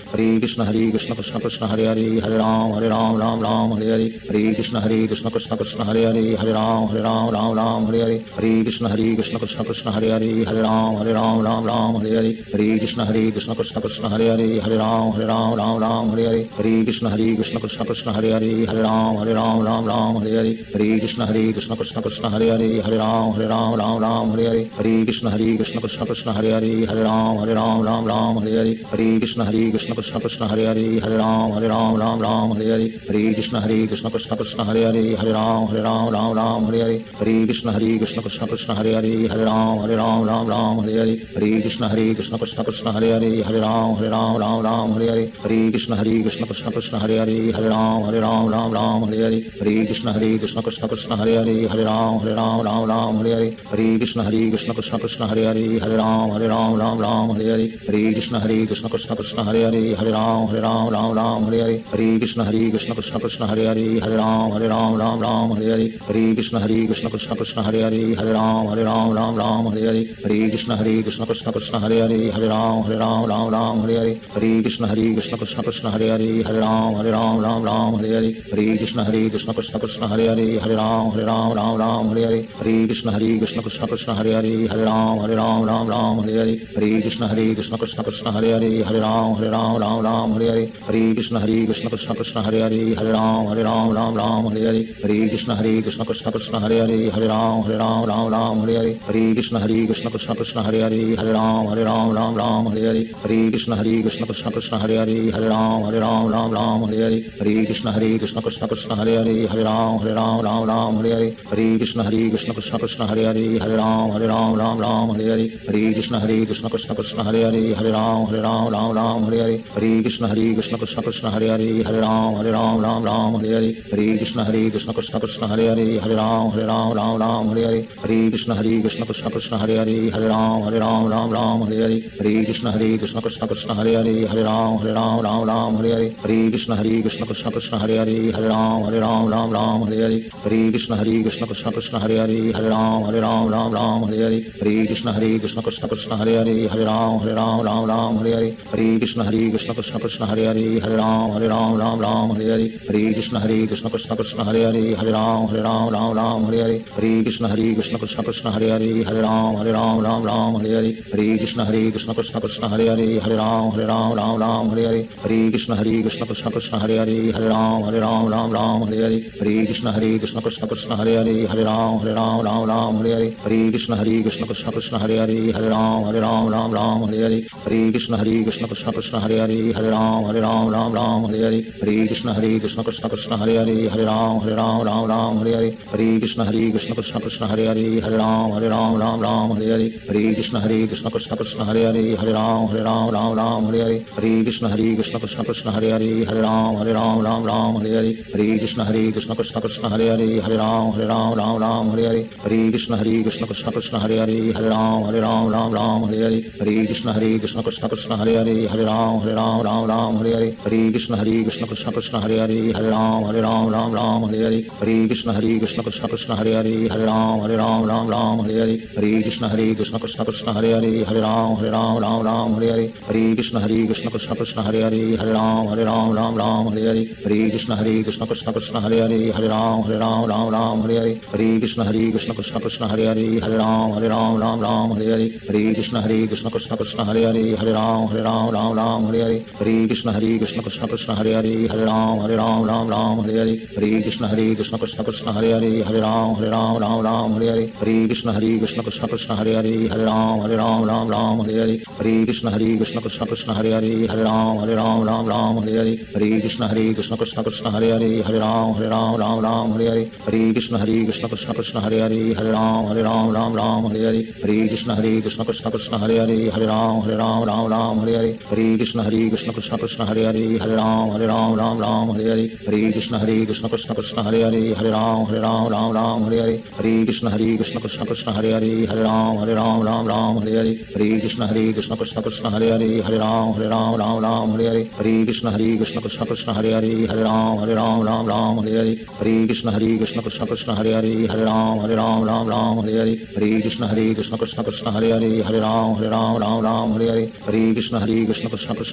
Hare Krishna Krishna Krishna Hare Hare Ram Ram Ram Hare Hare Hare Krishna Krishna Hare Hare Ram Ram Hare Hare Krishna Krishna Krishna Hare Hare Ram Ram Hare Hare Krishna Krishna Hare Hare Ram Ram Hare Hare Krishna Krishna Krishna Hare Hare Ram Ram Hare Hare Krishna Krishna Krishna Hare Hare Ram Ram Hare Hare Krishna Krishna Krishna Hare Hare Ram Ram Hare Hare Krishna Krishna Krishna Hare Hare Ram Ram Hare Hare Krishna Krishna Krishna Hare Hare Ram Ram Hare Hare Krishna Krishna Krishna Hare Hare Ram Ram Hare Hare Krishna Krishna Krishna Hare Hare Ram Ram Hare Hare Krishna Krishna Krishna Hare Hare Ram Ram Hare Hare Krishna Krishna Krishna Hare Hare Ram Ram Hare Hare Krishna Krishna Krishna Hare Hare Ram Ram Hare Hare Krishna Krishna Krishna Hare Hare Ram Ram Hare Hare Krishna Krishna Krishna Hare Hare Ram Ram Hare Hare Krishna Krishna Krishna Hare Hare Ram Ram Hare Hare Krishna Krishna Krishna Hare Hare Ram Ram Hare Hare Krishna Krishna Krishna Hare Hare Ram Ram Hare Hare Krishna Krishna Krishna Hare Hare Ram Ram Hare Hare Krishna Krishna Krishna Hare Hare Ram Ram Hare Hare Krishna Krishna Krishna Hare Hare Ram Ram Hare Hare Krishna Krishna Krishna Hare Hare Ram Ram Hare Hare Krishna Krishna Krishna Hare Hare Ram Ram Hare Hare Krishna Krishna Krishna Hare Hare Ram Ram Hare Hare Krishna Krishna Krishna Hare Hare Ram Ram Hare Hare Krishna Krishna Krishna Hare Hare Ram Ram Hare Hare Krishna Krishna Krishna Hare Hare Ram Ram Hare Hare Krishna Krishna Krishna Hare Hare Ram Ram Hare Hare Krishna Krishna Krishna Hare Hare Ram Ram Hare Hare Krishna Krishna Krishna Hare Hare Ram Ram Hare Hare Krishna Krishna Krishna Hare Hare Ram Ram Hare Hare Krishna Krishna Krishna Hare Hare Ram Ram Hare Hare Krishna Krishna Krishna Hare Hare Ram Ram Hare Hare Krishna Krishna Krishna Hare Hare Ram Ram Hare Hare Krishna Krishna Krishna Hare Hare Ram Ram Hare Hare Krishna Krishna Krishna Hare Hare Ram Ram Hare Hare Krishna Krishna Krishna Hare Hare Ram Ram Hare Hare Krishna Krishna Krishna Hare Hare Ram Ram Hare Hare Krishna Krishna Krishna Hare Hare Ram Ram Hare Hare Krishna Krishna Krishna Hare Hare Ram Ram Hare Hare Krishna Krishna Krishna Hare Hare Ram Ram Hare Hare Krishna Krishna Krishna Hare Hare Ram Ram Hare Hare Krishna Krishna Krishna Hare Hare Ram Ram Hare Hare Krishna Krishna Krishna Hare Hare Ram Ram Hare Hare Krishna Krishna Krishna Hare Hare Ram Ram Hare Hare Krishna Krishna Krishna Hare Hare Ram Ram Hare Hare Krishna Krishna Krishna Hare Hare Ram Ram Hare Hare Krishna Krishna Krishna Hare Hare Ram Ram Hare Hare Krishna Krishna Krishna Hare Hare Ram Ram Hare Hare Krishna Krishna Krishna Hare Hare Ram Ram Hare Hare Krishna Krishna Krishna Hare Hare Ram Ram Hare Hare Krishna Krishna Krishna Hare Hare Ram Ram Hare Hare Krishna Krishna Krishna Hare Hare Ram Ram Hare Hare Krishna Krishna Krishna Hare Hare Ram Ram Hare Hare Krishna Krishna Krishna Hare Hare Ram Ram Hare Hare Krishna Krishna Krishna Hare Hare Ram Ram Hare Hare Krishna Krishna Krishna Hare Hare Ram Ram Hare Hare Krishna Krishna Krishna Hare Hare Ram Ram Hare Hare Krishna Krishna Krishna Hare Hare Ram Ram Hare Hare Krishna Krishna Krishna Hare Hare Ram Ram Hare Hare Krishna Krishna Krishna Hare Hare Ram Ram Hare Hare Krishna Krishna Krishna Hare Hare Ram Ram Hare Hare Krishna Krishna Krishna Hare Hare Ram Ram Hare Hare Krishna Krishna Krishna Hare Hare Ram Ram Hare Hare Krishna Krishna Krishna Hare Hare Ram Ram Hare Hare Krishna Krishna Krishna Hare Hare Ram Ram Hare Hare Krishna Krishna Krishna Hare Hare Ram Ram Hare Hare Krishna Krishna Krishna Hare Hare Ram Ram Hare Hare Krishna Krishna Krishna Hare Hare Ram Ram Hare Hare Krishna Krishna Krishna Hare Hare Ram Ram Hare Hare Krishna Krishna Krishna Hare Hare Ram Ram Hare Hare Krishna Krishna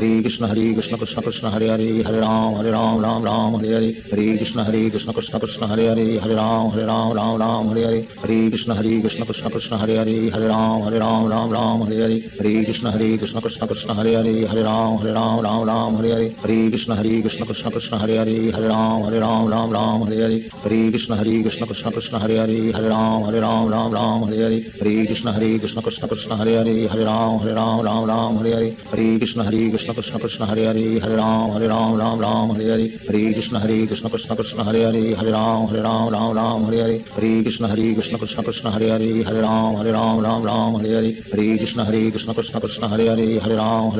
Hare Krishna Krishna Krishna Hare Hare Ram Ram Ram Hare Hare Hare Krishna Krishna Krishna Hare Hare Ram Ram Hare Hare Hare Krishna Krishna Krishna Hare Hare Ram Ram Hare Hare Hare Krishna Krishna Krishna Hare Hare Ram Ram Hare Hare Hare Krishna Krishna Krishna Hare Hare Ram Ram Hare Hare Hare Krishna Krishna Krishna Hare Hare Ram Ram Hare Hare Hare Krishna Krishna Krishna Hare Hare Ram Hare Hare Hare Krishna Krishna Krishna Hare Hare Ram Hare Hare Hare Krishna Krishna Krishna Hare Ram Hare Hare Hare Krishna Krishna Krishna Hare Ram Hare Hare Hare Krishna Krishna Krishna Hare Ram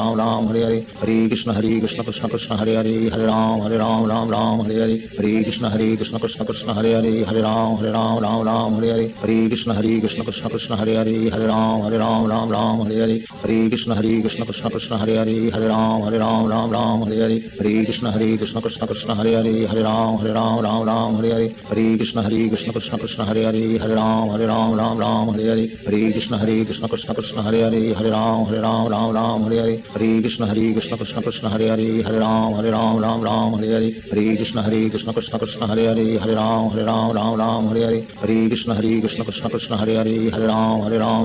Hare Hare Hare Krishna Krishna Krishna Hare Ram Hare Hare Hare Krishna Krishna Krishna Hare Ram Hare Hare Hare Krishna Krishna Krishna Hare Ram Hare Hare Hare Krishna Krishna Krishna Krishna Hare Ram Hare Hare Hare Krishna Krishna Krishna Krishna Hare Ram Hare Hare Hare Krishna Krishna Krishna Krishna Hare Ram Hare Hare Hare Krishna Krishna Krishna Krishna Hare Ram Hare Hare Hare Krishna Krishna Krishna Krishna Hare Ram Hare Hare Hare Krishna Krishna Krishna Krishna Hare Ram Hare Hare Hare Krishna Krishna Krishna Krishna Hare Ram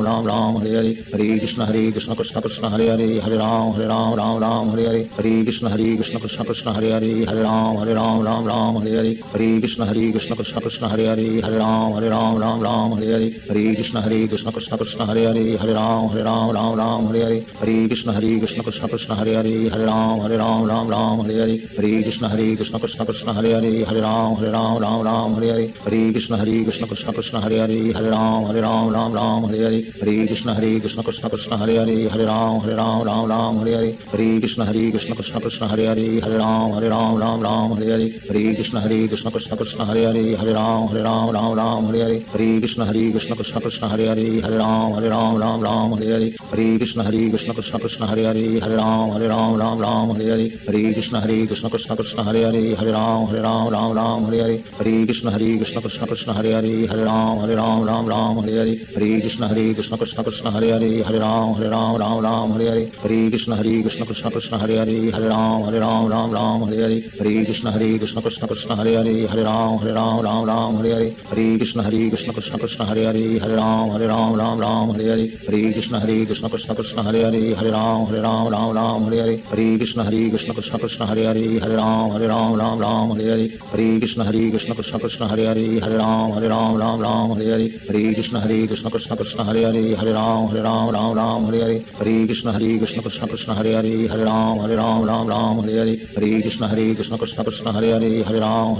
Hare Hare Hare Krishna Krishna Krishna Krishna Hare Ram Hare Hare Hare Krishna Krishna Krishna Krishna Hare Ram Hare Hare Hare Krishna Krishna Krishna Krishna Hare Ram Hare Hare Hare Krishna Krishna Krishna Krishna Hare Ram Hare Hare Hare Krishna Krishna Krishna Krishna Hare Ram Hare Hare Hare Krishna Krishna Krishna Krishna Hare Ram Hare Hare Hare Krishna Krishna Krishna Krishna Hare Ram Hare Hare Hare Krishna Krishna Krishna Krishna Hare Ram Hare Hare Hare Krishna Krishna Krishna Krishna Hare Ram Hare Hare Hare Krishna Krishna Krishna Krishna Hare Ram Hare Hare Hare Krishna Krishna Krishna Krishna Hare Ram Hare Hare Hare Krishna Krishna Krishna Krishna Hare Ram Hare Hare Hare Krishna Krishna Krishna Krishna Hare Ram Hare Hare Hare Krishna Krishna Krishna Krishna Hare Ram Hare Hare Hare Krishna Krishna Krishna Krishna Hare Ram Hare Hare Hare Krishna Krishna Krishna Krishna Hare Ram Hare Hare Hare Krishna Krishna Krishna Krishna Hare Ram Hare Hare Hare Krishna Krishna Krishna Krishna Hare Ram Hare Hare Hare Krishna Krishna Krishna Krishna Hare Ram Hare Hare Hare Krishna Krishna Krishna Krishna Hare Ram Hare Hare Hare Krishna Krishna Krishna Krishna Hare Ram Hare Hare Hare Krishna Krishna Krishna Krishna Hare Ram Hare Hare Hare Krishna Krishna Krishna Krishna Hare Ram Hare Hare Hare Krishna Krishna Krishna Krishna Hare Ram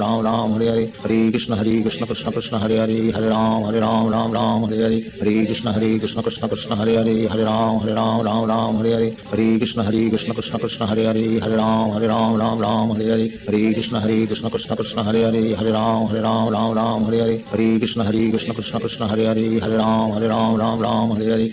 Hare Hare Hare Krishna Krishna Krishna Krishna Hare Ram Hare Hare Hare Krishna Krishna Krishna Krishna Hare Ram Hare Hare Hare Krishna Krishna Krishna Krishna Hare Ram Hare Hare Hare Krishna Krishna Krishna Krishna Hare Ram Hare Hare Hare Krishna Krishna Krishna Krishna Hare Ram Hare Hare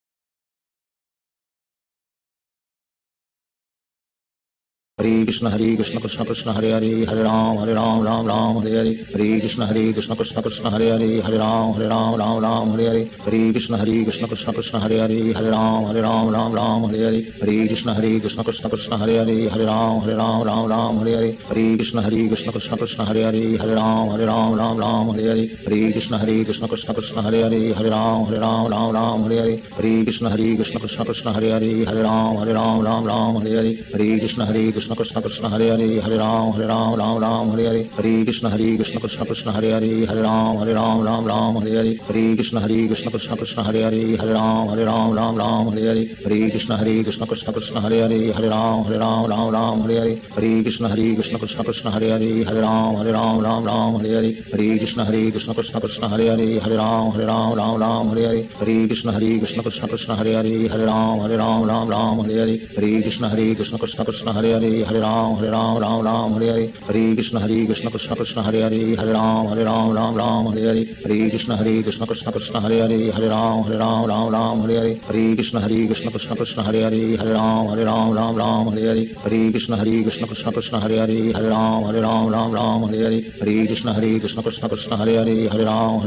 Hare Krishna Krishna Krishna Hare Ram Hare Hare Hare Krishna Krishna Krishna Hare Ram Hare Hare Hare Krishna Krishna Krishna Krishna Hare Ram Hare Hare Hare Krishna Krishna Krishna Krishna Hare Ram Hare Hare Hare Krishna Krishna Krishna Krishna Hare Ram Hare Hare Hare Krishna Krishna Krishna Krishna Hare Ram Hare Hare Hare Krishna Krishna Krishna Krishna Hare Ram Hare Hare Hare Krishna Krishna Krishna Krishna Hare Ram Hare Hare Hare Krishna Krishna Krishna Krishna Hare Ram Hare Hare Hare Krishna Krishna Krishna Krishna Hare Ram Hare Hare Hare Krishna Krishna Krishna Krishna Hare Ram Hare Hare Hare Krishna Krishna Krishna Krishna Hare Ram Hare Hare Hare Krishna Krishna Krishna Krishna Hare Ram Hare Hare Hare Krishna Krishna Krishna Krishna Hare Ram Hare Hare Hare Krishna Krishna Krishna Krishna Hare Hare Ram Ram Ram Hare Hare, Hare Krishna Krishna Krishna Hare Hare, Hare Ram Ram Hare Hare, Hare Krishna Krishna Krishna Hare Hare, Hare Ram Ram Hare Hare, Hare Krishna Krishna Krishna Hare Hare, Hare Ram Ram Hare Hare, Hare Krishna Krishna Krishna Hare Hare, Hare Ram Ram Hare Hare, Hare Krishna Krishna Krishna Hare Hare, Hare Ram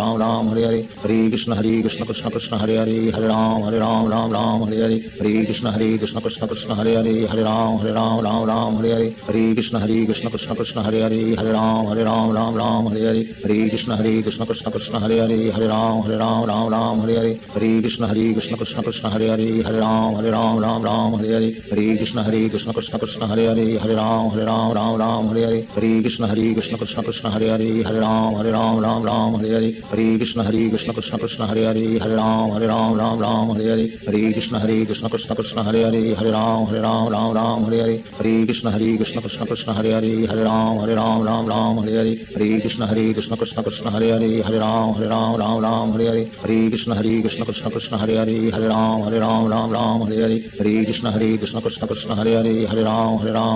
Hare Hare, Hare Krishna Krishna Krishna Hare Hare, Hare Ram Hare Hare, Hare Krishna Krishna Krishna Hare Hare, Hare Ram Hare Hare, Hare Krishna Krishna Krishna Hare Hare, Hare Ram Hare Hare, Hare Krishna Krishna Krishna Hare Hare, Hare Ram Hare Hare, Hare Krishna Krishna Krishna Hare Hare, Hare Ram Hare Hare, Hare Krishna Krishna Krishna Hare Hare, Hare Ram Hare Hare, Hare Krishna Krishna Krishna Hare Hare, Hare Ram Hare Hare, Hare Krishna Krishna Krishna Hare Hare, Hare Ram Hare Hare, Hare Krishna Krishna Krishna Hare Hare, Hare Ram Hare Hare, Hare Krishna Krishna Krishna Hare Hare, Hare Ram Hare Hare, Hare Krishna Krishna Krishna Hare Hare, Hare Ram Hare Hare, Hare Krishna Krishna Krishna Hare Hare, Hare Ram Hare Hare, Hare Krishna Krishna Krishna Hare Hare, Hare Ram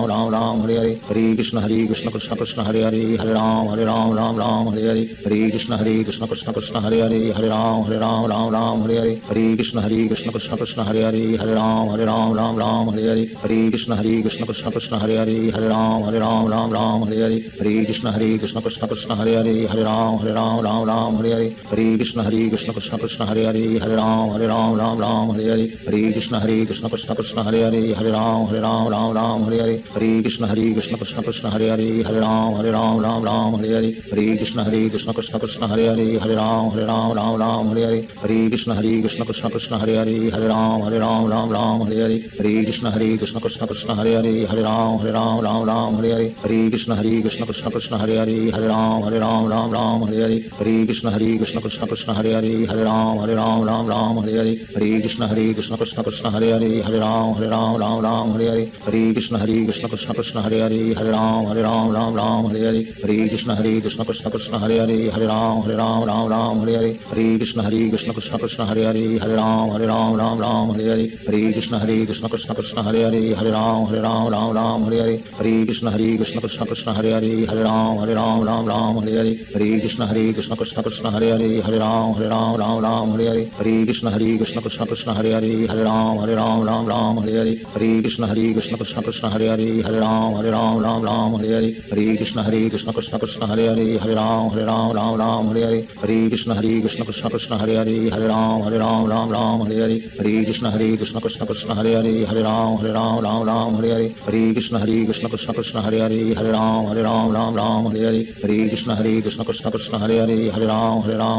Hare Hare, Hare Krishna Krishna Krishna Hare Hare, Hare Ram Hare Hare, Hare Krishna Krishna Krishna Hare Hare, Hare Ram Hare Hare, Hare Krishna Krishna Krishna Hare Hare, Hare Ram Hare Hare, Hare Krishna Krishna Krishna Hare Hare, Hare Ram Hare Hare, Hare Krishna Krishna Krishna Krishna Hare Hare, Hare Ram Hare Hare, Hare Krishna Krishna Krishna Krishna Hare Hare, Hare Ram Hare Hare, Hare Krishna Krishna Krishna Krishna Hare Hare, Hare Ram Hare Hare, Hare Krishna Krishna Krishna Hare Hare, Hare Ram Hare Hare, Hare Krishna Krishna Krishna Krishna Hare Hare, Hare Ram Hare Hare, Hare Krishna Krishna Krishna Hare Hare, Hare Ram Hare Hare, Hare Krishna Krishna Krishna Krishna Hare Hare, Hare Ram Hare Hare, Hare Krishna Krishna Krishna Hare Hare, Hare Ram Hare Hare, Hare Krishna Krishna Krishna Krishna Hare Hare, Hare Ram Hare Hare, Hare Krishna Krishna Krishna Krishna Hare Hare, Hare Ram Hare Hare, Hare Krishna Krishna Krishna Krishna Hare Hare, Hare Ram Hare Hare, Hare Krishna Krishna Krishna Krishna Hare Hare, Hare Ram Hare Hare, Hare Krishna Krishna Krishna Krishna Hare Hare, Hare Ram Hare Hare, Hare Krishna Krishna Krishna Krishna Hare Hare, Hare Ram Hare Hare, Hare Krishna Krishna Krishna Krishna Hare Hare, Hare Ram Hare Hare, Hare Krishna Krishna Krishna Krishna Hare Hare, Hare Ram Hare Hare, Hare Krishna Krishna Krishna Krishna Hare Hare, Hare Ram Hare Hare, Hare Krishna Krishna Krishna Krishna Hare Hare, Hare Ram Hare Hare, Hare Krishna Krishna Krishna Krishna Hare Hare, Hare Ram Hare Hare, Hare Krishna Krishna Krishna Krishna Hare Hare, Hare Ram Hare Hare, Hare Krishna Krishna Krishna Krishna Hare Hare, Hare Ram Hare Hare, Hare Krishna Krishna Krishna Krishna Hare Hare, Hare Ram Hare Hare, Hare Krishna Krishna Krishna Krishna Hare Hare, Hare Ram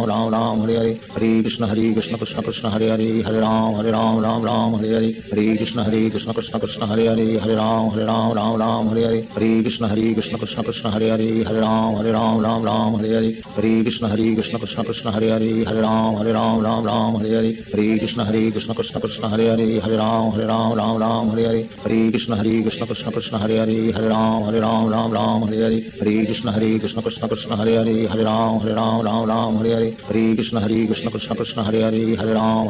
Hare Hare, Hare Krishna Krishna Krishna Krishna Hare Hare, Hare Ram Hare Hare, Hare Krishna Krishna Krishna Krishna Hare Hare, Hare Ram Hare Hare, Hare Krishna Krishna Krishna Krishna Hare Hare, Hare Ram Hare Hare, Hare Krishna Krishna Krishna Krishna Hare Hare, Hare Ram Hare Hare, Hare Krishna Krishna Krishna Krishna Hare Hare, Hare Ram Hare Hare, Hare Krishna Krishna Krishna Krishna Hare Hare, Hare Ram Hare Hare, Hare Krishna Krishna Krishna Krishna Hare Hare, Hare Ram Hare Hare, Hare Krishna Krishna Krishna Krishna Hare Hare, Hare Ram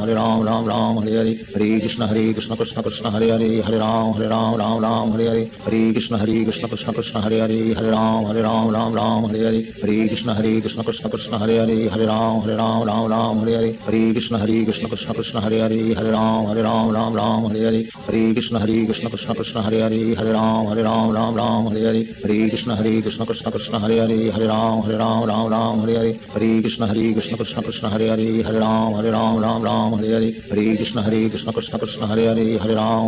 Hare Hare, Hare Krishna Krishna Krishna Krishna Hare Hare, Hare Ram Hare Hare, Hare Krishna Krishna Krishna Krishna Hare Hare, Hare Ram Hare Hare, Hare Krishna Krishna Krishna Krishna Hare Hare, Hare Ram Hare Hare, Hare Krishna Krishna Krishna Krishna Hare Hare, Hare Ram Hare Hare, Hare Krishna Krishna Krishna Krishna Hare Hare, Hare Ram Hare Hare, Hare Krishna Krishna Krishna Krishna Hare Hare, Hare Ram Hare Hare, Hare Krishna Krishna Krishna Krishna Hare Hare, Hare Ram Hare Hare, Hare Krishna Krishna Krishna Krishna Hare Hare, Hare Ram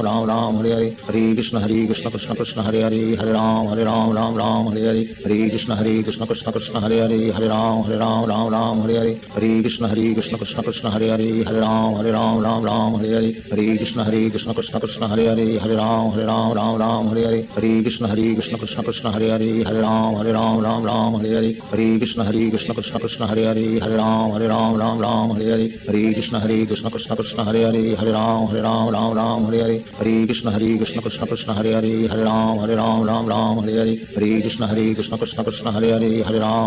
Hare Hare, Hare Krishna Krishna Krishna Krishna Hare Hare, Hare Ram Hare Hare, Hare Krishna Krishna Krishna Krishna Hare Hare, Hare Ram Hare Hare, Hare Krishna Krishna Krishna Krishna Hare Hare, Hare Ram Hare Hare, Hare Krishna Krishna Krishna Krishna Hare Hare, Hare Ram Hare Hare, Hare Krishna Krishna Krishna Krishna Hare Hare, Hare Ram Hare Hare, Hare Krishna Krishna Krishna Krishna Hare Hare, Hare Ram Hare Hare, Hare Krishna Krishna Krishna Krishna Hare Hare, Hare Ram Hare Hare, Hare Krishna Krishna Krishna Krishna Hare Hare, Hare Ram Hare Hare, Hare Krishna Krishna Krishna Krishna Hare Hare, Hare Ram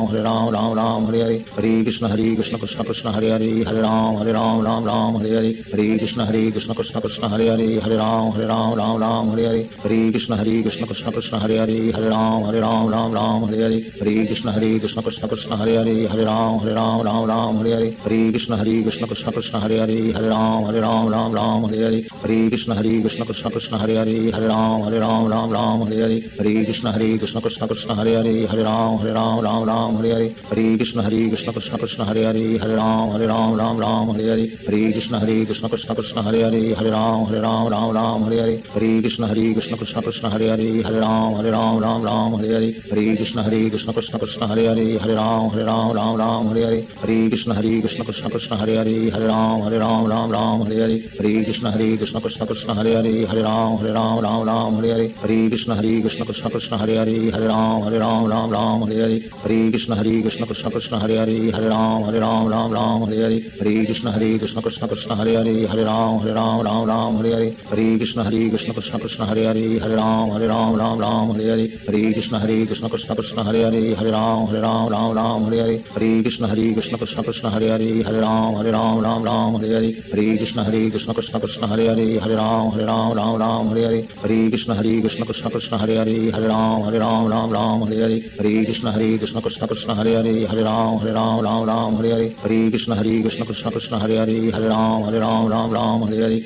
Hare Hare, Hare Krishna Krishna Krishna Krishna Hare Hare, Hare Ram Hare Hare, Hare Krishna Krishna Krishna Krishna Hare Hare, Hare Ram Hare Hare, Hare Krishna Krishna Krishna Hare Hare, Hare Ram Ram Ram Hare Hare, Hare Krishna Krishna Krishna Hare Hare, Hare Ram Ram Hare Hare, Hare Krishna Krishna Krishna Hare Hare, Hare Ram Ram Hare Hare, Hare Krishna Krishna Krishna Krishna Hare Hare, Hare Ram Ram Hare Hare, Hare Krishna Krishna Krishna Krishna Hare Hare, Hare Ram Ram Hare Hare, Hare Krishna Krishna Krishna Krishna Hare Hare, Hare Ram Ram Hare Hare, Hare Krishna Krishna Krishna Krishna Hare Hare, Hare Ram Ram Hare Hare, Hare Krishna Krishna Krishna Krishna Hare Hare, Hare Ram Ram Hare Hare, Hare Krishna Krishna Krishna Krishna Hare Hare, Hare Ram Ram Hare Hare, Hare Krishna Krishna Krishna Krishna Hare Hare, Hare Ram Ram Hare Hare, Hare Krishna Krishna Krishna Krishna Hare Hare, Hare Ram Ram Hare Hare, Hare Krishna Krishna Krishna Krishna Hare Hare, Hare Ram Ram Hare Hare, Hare Krishna Krishna Krishna Krishna Hare Hare, Hare Ram Ram Hare Hare, Hare Krishna Krishna Krishna Krishna Hare Hare, Hare Ram Ram Hare Hare, Hare Krishna Krishna Krishna Krishna Hare Hare, Hare Ram Ram Hare Hare, Hare Krishna Krishna Krishna Krishna Hare Hare, Hare Ram Ram Hare Hare, Hare Krishna Krishna Krishna Krishna Hare Hare, Hare Ram Ram Hare Hare, Hare Krishna Krishna Krishna Krishna Hare Hare, Hare Ram Ram Hare Hare, Hare Krishna Krishna Krishna Krishna Hare Hare, Hare Ram Ram Hare Hare, Hare Krishna Krishna Krishna Krishna Hare Hare, Hare Ram Ram Hare Hare, Hare Krishna Krishna Krishna Krishna Hare Hare, Hare Ram Hare Hare.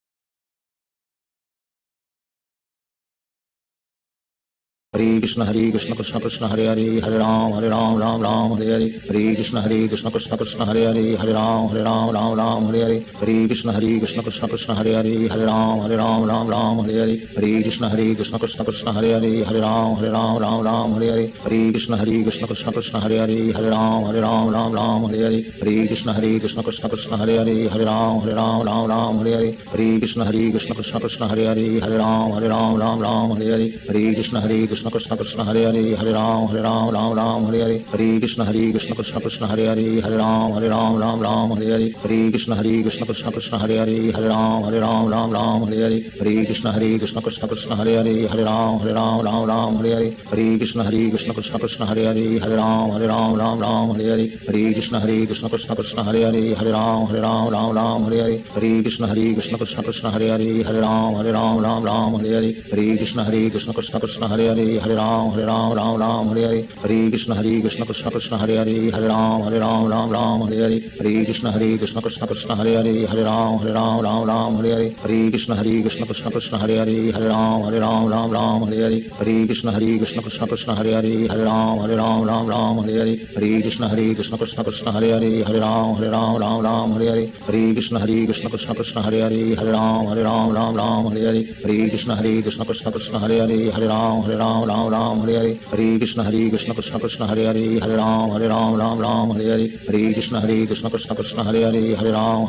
Hare Krishna Krishna Krishna Hare Hare, Hare Ram Ram Hare Hare, Hare Krishna Krishna Krishna Krishna Hare Hare, Hare Ram Ram Hare Hare, Hare Krishna Krishna Krishna Krishna Hare Hare, Hare Ram Ram Hare Hare, Hare Krishna Krishna Krishna Krishna Hare Hare, Hare Ram Ram Hare Hare, Hare Krishna Krishna Krishna Krishna Hare Hare, Hare Ram Ram Hare Hare, Hare Krishna Krishna Krishna Krishna Hare Hare, Hare Ram Ram Hare Hare, Hare Krishna Krishna Krishna Krishna Hare Hare, Hare Ram Ram Hare Hare, Hare Krishna Krishna Krishna Krishna Hare Hare, Hare Ram Hare Hare, Hare Krishna Krishna Krishna Krishna Hare Hare, Hare Ram Hare Hare, Hare Krishna Krishna Krishna Krishna Hare Hare, Hare Ram Hare Hare, Hare Krishna Krishna Krishna Krishna Hare Hare, Hare Ram Hare Hare, Hare Krishna Krishna Krishna Krishna Hare Hare, Hare Ram Hare Hare, Hare Krishna Krishna Krishna Krishna Hare Hare, Hare Ram Hare Hare, Hare Krishna Krishna Krishna Krishna Hare Hare, Hare Ram Hare Hare, Hare Krishna Krishna Krishna Krishna Hare Hare, Hare Ram Hare Hare, Hare Krishna Krishna Krishna Krishna Hare Hare, Hare Ram Hare Hare, Hare Krishna Krishna Krishna Krishna Hare Hare, Hare Ram Hare Hare, Hare Krishna Krishna Krishna Krishna Hare Hare, Hare Ram Hare Hare, Hare Krishna Krishna Krishna Krishna Hare Hare, Hare Ram Hare Hare, Hare Krishna Krishna Krishna Krishna Hare Hare, Hare Ram Hare Hare, Hare Krishna Krishna Krishna Krishna Hare Hare, Hare Ram Hare Hare, Hare Krishna Krishna Krishna Krishna Hare Hare, Hare Ram Hare Hare, Hare Krishna Krishna Krishna Krishna Hare Hare, Hare Ram Hare Hare, Hare Krishna Krishna Krishna Krishna Hare Hare, Hare Ram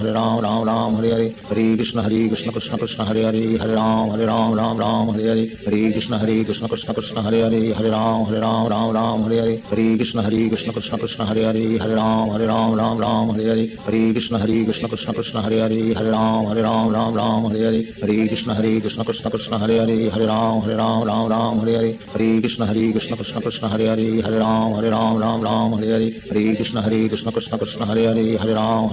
Hare Hare, Hare Krishna Krishna Krishna Krishna Hare Hare, Hare Ram Hare Hare, Hare Krishna Krishna Krishna Krishna Hare Hare, Hare Ram Hare Hare, Hare Krishna Krishna Krishna Krishna Hare Hare, Hare Ram Hare Hare, Hare Krishna Krishna Krishna Krishna Hare Hare, Hare Ram Hare Hare, Hare Krishna Krishna Krishna Krishna Hare Hare, Hare Ram Hare Hare, Hare Krishna Krishna Krishna Krishna Hare Hare, Hare Ram Hare Hare, Hare Krishna Krishna Krishna Krishna Hare Hare, Hare Ram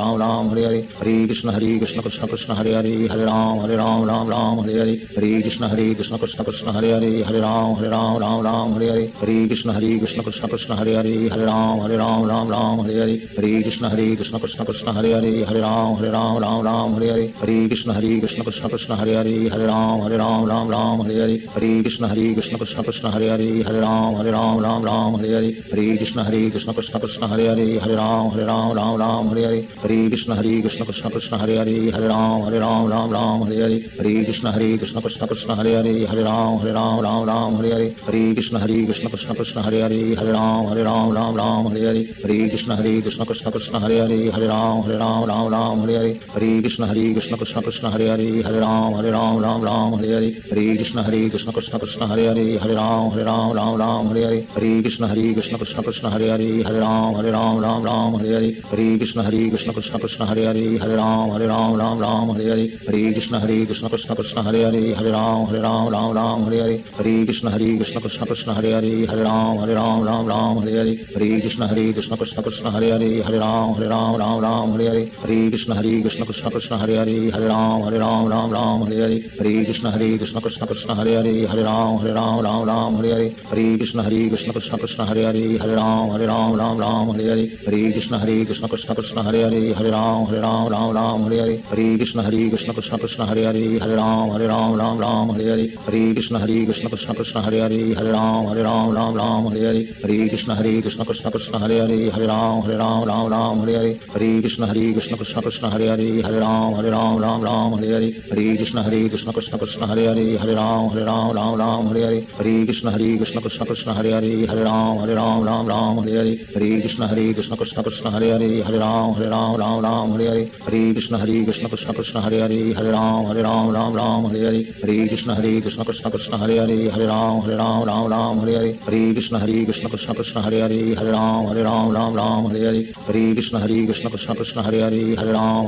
Hare Hare, Hare Krishna Krishna Krishna Krishna Hare Hare, Hare Ram Hare Hare, Hare Krishna Krishna Krishna Krishna Hare Hare, Hare Ram Hare Hare, Hare Krishna Krishna Krishna Krishna Hare Hare, Hare Ram Hare Hare, Hare Krishna Krishna Krishna Krishna Hare Hare, Hare Ram Hare Hare, Hare Krishna Krishna Krishna Krishna Hare Hare, Hare Ram Hare Hare, Hare Krishna Krishna Krishna Krishna Hare Hare, Hare Ram Hare Hare, Hare Krishna Krishna Krishna Krishna Hare Hare, Hare Ram Hare Hare, Hare Krishna Krishna Krishna Krishna Hare Hare, Hare Ram Hare Hare, Hare Krishna Krishna Krishna Krishna Hare Hare, Hare Ram Hare Hare, Hare Krishna Krishna Krishna Krishna Hare Hare, Hare Ram Hare Hare, Hare Krishna Krishna Krishna Krishna Hare Hare, Hare Ram Hare Hare, Hare Krishna Krishna Krishna Krishna Hare Hare, Hare Ram Hare Hare, Hare Krishna Krishna Krishna Krishna Hare Hare, Hare Ram Hare Hare, Hare Krishna Krishna Krishna Krishna Hare Hare, Hare Hare Ram Ram Hare Hare Hare Krishna Krishna Krishna Hare Hare Hare Ram Ram Hare Hare Hare Krishna Krishna Krishna Hare Hare Hare Ram Ram Hare Hare Hare Krishna Krishna Krishna Hare Hare Hare Ram Hare Hare Hare Krishna Krishna Krishna Hare Hare Hare Ram Hare Hare Hare Krishna Krishna Krishna Hare Hare Hare Ram Hare Hare Hare Krishna Krishna Krishna Hare Hare Hare Ram Hare Hare Hare Krishna Krishna Krishna Hare Hare Hare Ram Hare Hare Hare Krishna Krishna Krishna Hare Hare Hare Ram Hare Hare Hare Krishna Krishna Krishna Hare Hare Hare Ram Hare Hare Hare Krishna Krishna Krishna Hare Hare Hare Ram Hare Hare Hare Krishna Krishna Krishna Hare Hare Hare Ram Hare Hare Hare Krishna Krishna Krishna Hare Hare Hare Ram Hare Hare Hare Krishna Krishna Krishna Hare Hare Hare Ram Hare Hare Hare Krishna Krishna Krishna Hare Hare Hare Ram Hare Hare Hare Krishna Krishna Krishna Hare Hare Hare Ram Hare Hare Hare Krishna Krishna Krishna Hare Hare Hare Ram Hare Hare Hare Krishna Krishna Krishna Hare Hare Hare Ram Hare Hare Hare Krishna Krishna Krishna Hare Hare Hare Ram Hare Hare Hare Krishna Krishna Krishna Hare Hare Hare Ram Hare Hare Hare Krishna Krishna Krishna Hare Hare Hare Ram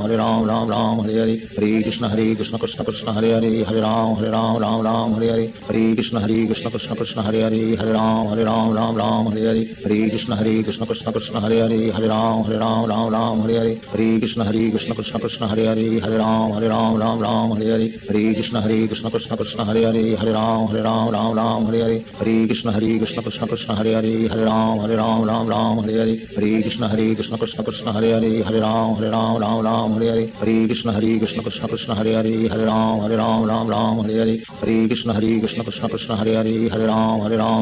Hare Hare Hare Krishna Krishna Krishna Hare Hare Hare Ram Hare Hare Hare Krishna Krishna Krishna Hare Hare Hare Ram Hare Hare Hare Krishna Krishna Krishna Hare Hare Hare Ram Hare Hare Hare Krishna Krishna Krishna Hare Hare Hare Ram Hare Hare Hare Krishna Krishna Krishna Hare Hare Hare Ram Hare Hare Hare Krishna Krishna Krishna Hare Hare Hare Ram Hare Hare Hare Krishna Krishna Krishna Hare Hare Hare Ram Hare Hare Hare Krishna Krishna Krishna Hare Hare Hare Ram Hare Hare Hare Krishna Krishna Krishna Hare Hare Hare Ram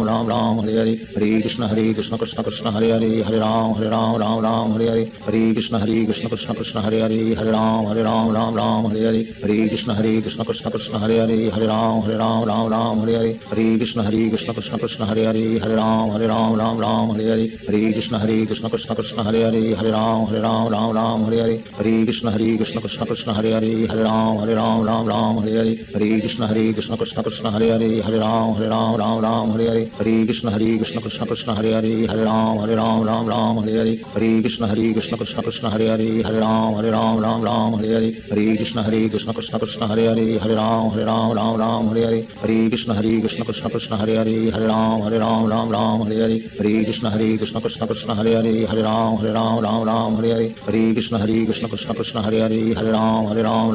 Hare Hare Hare Krishna Krishna Krishna Hare Hare Hare Ram Hare Hare Hare Krishna Krishna Krishna Hare Hare Hare Ram Hare Hare Hare Krishna Krishna Krishna Hare Hare Hare Ram Hare Hare Hare Krishna Krishna Krishna Hare Hare Hare Ram Hare Hare Hare Krishna Krishna Krishna Hare Hare Hare Ram Hare Hare Hare Krishna Krishna Krishna Hare Hare Hare Ram Hare Hare Hare Krishna Krishna Krishna Hare Hare Hare Ram Hare Hare Hare Krishna Krishna Krishna Hare Hare Hare Ram Hare Hare Hare Krishna Krishna Krishna Hare Hare Hare Ram Hare Hare Hare Krishna Krishna Krishna Hare Hare Hare Ram Hare Hare Hare Krishna Krishna Krishna Hare Hare Hare Ram Hare Hare Hare Krishna Krishna Krishna Hare Hare Hare Ram Hare Hare Hare Krishna Krishna Krishna Hare Hare Hare Ram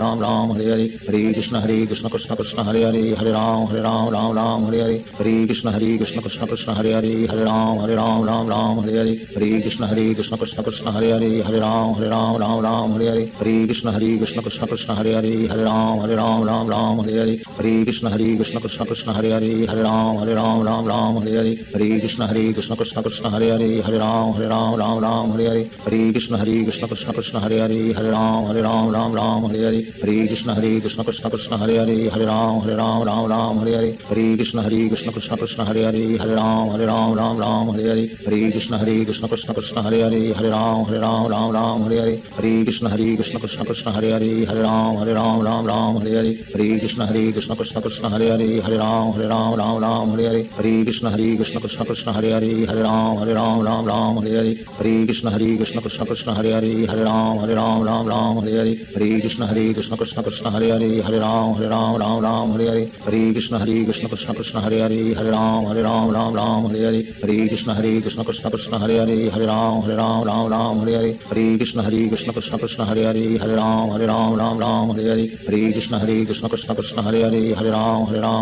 Hare Hare Hare Krishna Krishna Krishna Hare Hare Hare Ram Hare Hare Hare Krishna Krishna Krishna Hare Hare Hare Ram Hare Hare Hare Krishna Krishna Krishna Hare Hare Hare Ram Hare Hare Hare Krishna Krishna Krishna Hare Hare Hare Ram Hare Hare Hare Krishna Krishna Krishna Hare Hare Hare Ram Hare Hare Hare Krishna Krishna Krishna Hare Hare Hare Ram Hare Hare Hare Krishna Krishna Krishna Hare Hare Hare Ram Hare Hare Hare Krishna Krishna Krishna Hare Hare Hare Ram Hare Hare Krishna Krishna Krishna Hare Hare Hare Ram Hare Hare Krishna Krishna Krishna Hare Hare Hare Ram Hare Hare Krishna Krishna Krishna Hare Hare Hare Ram Hare Hare Krishna Krishna Krishna Hare Hare Hare Ram Hare Hare Krishna Krishna Krishna Hare Hare Hare Ram Hare Hare Krishna Krishna Krishna Hare Hare Hare Ram Hare Hare Krishna Krishna Krishna Hare Hare Hare Ram Hare Hare Krishna Krishna Krishna Hare Hare Hare Ram Hare Hare Krishna Krishna Krishna Hare Hare Hare Ram Hare Hare Krishna Krishna Krishna Hare Hare Hare Ram Hare Hare Krishna Krishna Krishna Hare Hare Hare Ram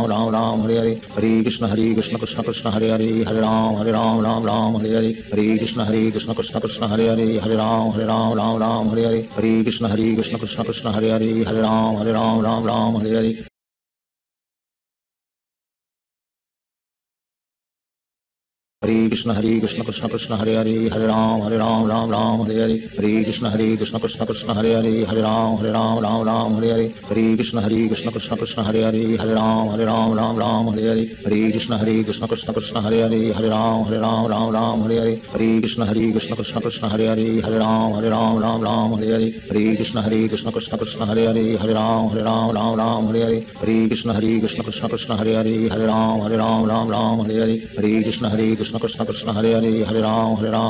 Hare Hare Krishna Krishna Krishna Hare Hare Hare Ram Hare Hare Krishna Krishna Krishna Hare Hare Hare Ram Hare Hare Krishna Krishna Krishna Hare Hare Hare Ram Hare Hare. Hare Krishna Krishna Krishna Hare Hare Ram Ram Ram Hare Hare Hare Krishna Krishna Krishna Hare Hare Ram Ram Hare Hare Hare Krishna Krishna Krishna Hare Hare Ram Ram Hare Hare Hare Krishna Krishna Krishna Hare Hare Ram Ram Hare Hare Hare Krishna Krishna Krishna Hare Hare Ram Ram Hare Hare Hare Krishna Krishna Krishna Hare Hare Ram Ram Hare Hare Hare Krishna Krishna Krishna Hare Hare Ram Ram Hare Hare Hare Krishna Krishna Krishna Krishna Hare Hare Ram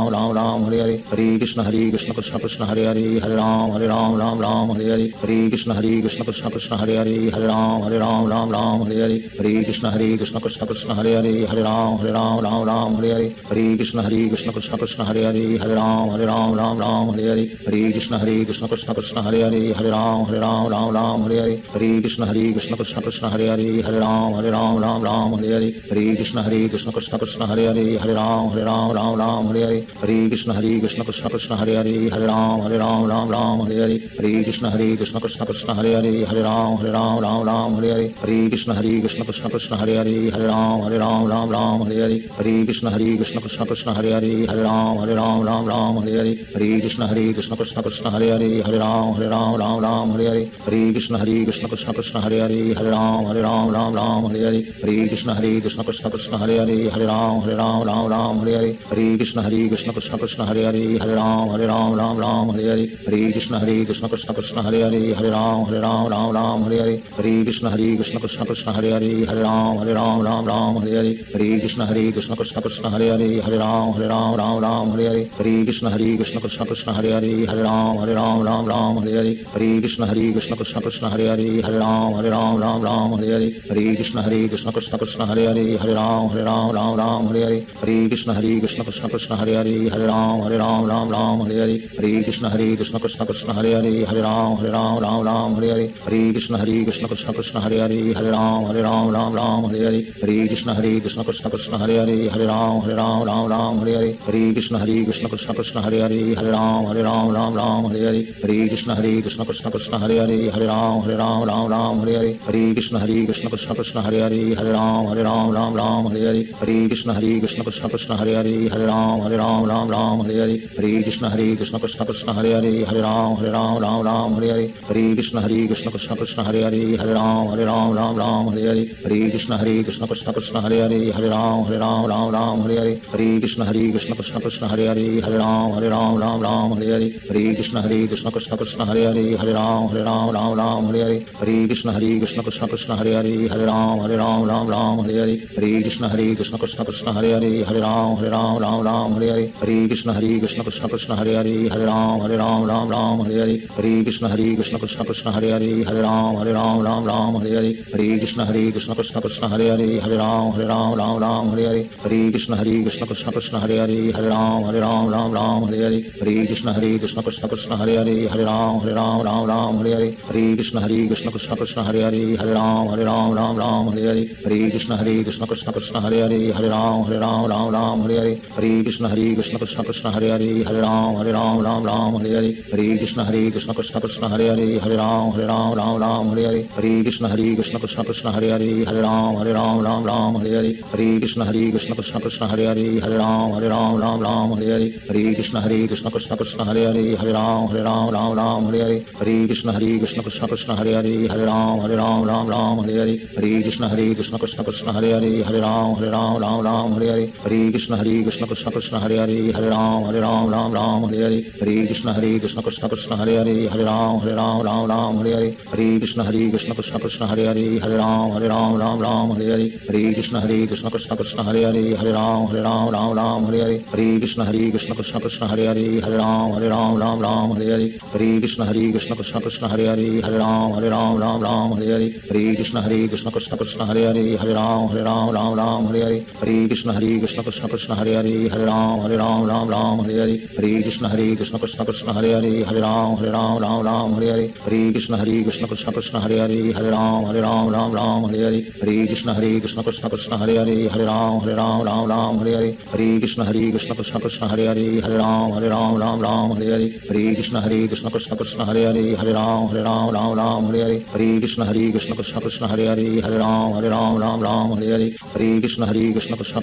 Hare Hare Hare Krishna Krishna Krishna Hare Hare Ram Ram Hare Hare Hare Krishna Krishna Krishna Krishna Hare Hare Ram Ram Hare Hare Hare Krishna Krishna Krishna Krishna Hare Hare Ram Ram Hare Hare Hare Krishna Krishna Krishna Krishna Hare Hare Ram Ram Hare Hare Hare Krishna Krishna Krishna Krishna Hare Hare Ram Ram Hare Hare Hare Krishna Krishna Krishna Krishna Hare Hare Ram Ram Hare Hare Hare Krishna Krishna Krishna Krishna Hare Hare Ram Ram Hare Hare Hare Krishna Krishna Krishna Krishna Hare Hare Ram Ram Hare Hare Hare Krishna Krishna Krishna Krishna Hare Hare Ram Ram Hare Hare Hare Krishna Krishna Krishna Krishna Hare Hare Ram Ram Hare Hare Hare Krishna Krishna Krishna Krishna Hare Hare Ram Ram Hare Hare Hare Krishna Krishna Krishna Krishna Hare Hare Ram Ram Hare Hare Hare Krishna Krishna Krishna Krishna Hare Hare Ram Ram Hare Hare Hare Krishna Krishna Krishna Krishna Hare Hare Ram Ram Hare Hare Hare Krishna Krishna Krishna Krishna Hare Hare Ram Ram Hare Hare Hare Krishna Krishna Krishna Krishna Hare Hare Ram Ram Hare Hare Hare Krishna Krishna Krishna Krishna Hare Hare Ram Ram Hare Hare Hare Krishna Krishna Krishna Krishna Hare Hare Ram Ram Hare Hare Hare Krishna Krishna Krishna Krishna Hare Hare Ram Ram Hare Hare Hare Krishna Krishna Krishna Krishna Hare Hare Ram Ram Hare Hare Hare Krishna Krishna Krishna Krishna Hare Hare Ram Ram Hare Hare Hare Krishna Krishna Krishna Krishna Hare Hare Ram Ram Hare Hare Hare Krishna Krishna Krishna Krishna Hare Hare Ram Ram Hare Hare Hare Krishna Krishna Krishna Krishna Hare Hare Ram Ram Hare Hare Hare Krishna Krishna Krishna Krishna Hare Hare Ram Ram Hare Hare Hare Krishna Krishna Krishna Krishna Hare Hare Ram Ram Hare Hare Hare Krishna Krishna Krishna Krishna Hare Hare Ram Ram Hare Hare Hare Krishna Krishna Krishna Krishna Hare Hare Ram Ram Hare Hare Hare Krishna Krishna Krishna Krishna Hare Hare Ram Ram Hare Hare Hare Krishna Krishna Krishna Krishna Hare Hare Ram Ram Hare Hare Hare Krishna Krishna Krishna Krishna Hare Hare Ram Ram Hare Hare Hare Krishna Krishna Krishna Krishna Hare Hare Ram Ram Hare Hare Hare Krishna Krishna Krishna Krishna Hare Hare Ram Ram Hare Hare Hare Krishna Krishna Krishna Krishna Hare Hare Ram Ram Hare Hare Hare Krishna Krishna Krishna Krishna Hare Hare Ram Ram Hare Hare Hare Krishna Krishna Krishna Krishna Hare Hare Ram Ram Hare Hare Hare Krishna Krishna Krishna Krishna Hare Hare Ram Ram Hare Hare Hare Krishna Krishna Krishna Krishna Hare Hare Ram Ram Hare Hare Hare Krishna Krishna Krishna Krishna Hare Hare Ram Ram Hare Hare Hare Krishna Krishna Krishna Krishna Hare Hare Ram Ram Hare Hare Hare Krishna Krishna Krishna Krishna Hare Hare Ram Ram Hare Hare Hare Krishna Krishna Krishna Krishna Hare Hare Ram Ram Hare Hare Hare Krishna Krishna Krishna Krishna Hare Hare Ram Ram Hare Hare Hare Krishna Krishna Krishna Krishna Hare Hare Ram Ram Hare Hare Hare Krishna Krishna Krishna Krishna Hare Hare Ram Ram Hare Hare Hare Krishna Krishna Krishna Krishna Hare Hare Ram Ram Hare Hare Hare Krishna Krishna Krishna Krishna Hare Hare Ram Ram Hare Hare Hare Krishna Krishna Krishna Krishna Hare Hare Ram Ram Hare Hare Hare Krishna Krishna Krishna Krishna Hare Hare Ram Ram Hare Hare Hare Krishna Krishna Krishna Krishna Hare Hare Ram Ram Hare Hare Hare Krishna Krishna Krishna Krishna Hare Hare Ram Ram Hare Hare Hare Krishna Krishna Krishna Krishna Hare Hare Ram Ram Hare Hare Hare Krishna Krishna Krishna Krishna Hare Hare Ram Ram Hare Hare Hare Krishna Krishna Krishna Krishna Hare Hare Ram Ram Hare Hare Hare Krishna Krishna Krishna Krishna Hare Hare Ram Ram Hare Hare Hare Krishna Krishna Krishna Krishna Hare Hare Ram Ram Hare Hare Hare Krishna Krishna Krishna Krishna Hare Hare Ram Ram Hare Hare Hare Krishna Krishna Krishna Krishna Hare Hare Ram Ram Hare Hare Hare Krishna Krishna Krishna Krishna Hare Hare Ram Ram Hare Hare Hare Krishna Krishna Krishna Krishna Hare Hare Ram Ram Hare Hare Hare Krishna Krishna Krishna Krishna Hare Hare Ram Ram Hare Hare Hare Krishna Krishna Krishna Krishna Hare Hare Ram Ram Hare Hare Hare Krishna Krishna Krishna Krishna Hare Hare Ram Ram Hare Hare Hare Krishna Krishna Krishna Krishna Hare Hare Ram Ram Hare Hare Hare Krishna Krishna Krishna Krishna Hare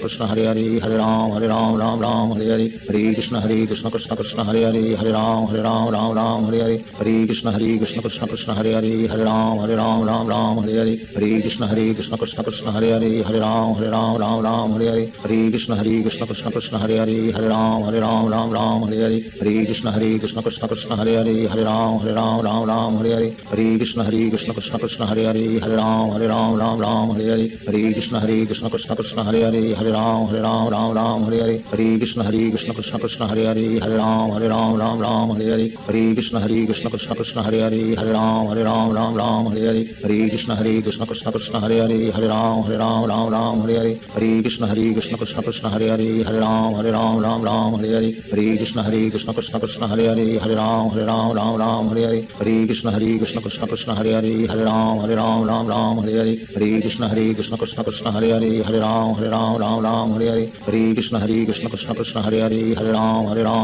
Hare Hare Hare Ram Ram Ram Hare Hare Hare Krishna Krishna Krishna Hare Hare Hare Ram Ram Hare Hare Hare Krishna Krishna Krishna Hare Hare Hare Ram Ram Hare Hare Hare Krishna Krishna Krishna Hare Hare Hare Ram Ram Hare Hare Hare Krishna Krishna Krishna Hare Hare Hare Ram Ram Hare Hare Hare Krishna Krishna Krishna Hare Hare Hare Ram Ram Hare Hare Hare Krishna Krishna Krishna Hare Hare Hare Ram Ram Hare Hare Hare Krishna Krishna Krishna Hare Hare Hare Ram Ram Hare Hare Hare Krishna Krishna Krishna Hare Hare Hare Ram Ram Hare Hare Hare Krishna Krishna Krishna Hare Hare Hare Ram Ram Hare Hare Hare Krishna Krishna Krishna Hare Hare Hare Ram Ram Hare Hare Hare Krishna Krishna Krishna Hare Hare Hare Ram Ram Hare Hare Hare Krishna Krishna Krishna Hare Hare Hare Ram Ram Hare Hare Hare Krishna Krishna Krishna Hare Hare Hare Ram Ram Hare Hare Hare Krishna Krishna Krishna Hare Hare Hare Ram Ram Hare Hare Hare Krishna Krishna Krishna Hare Hare Hare Ram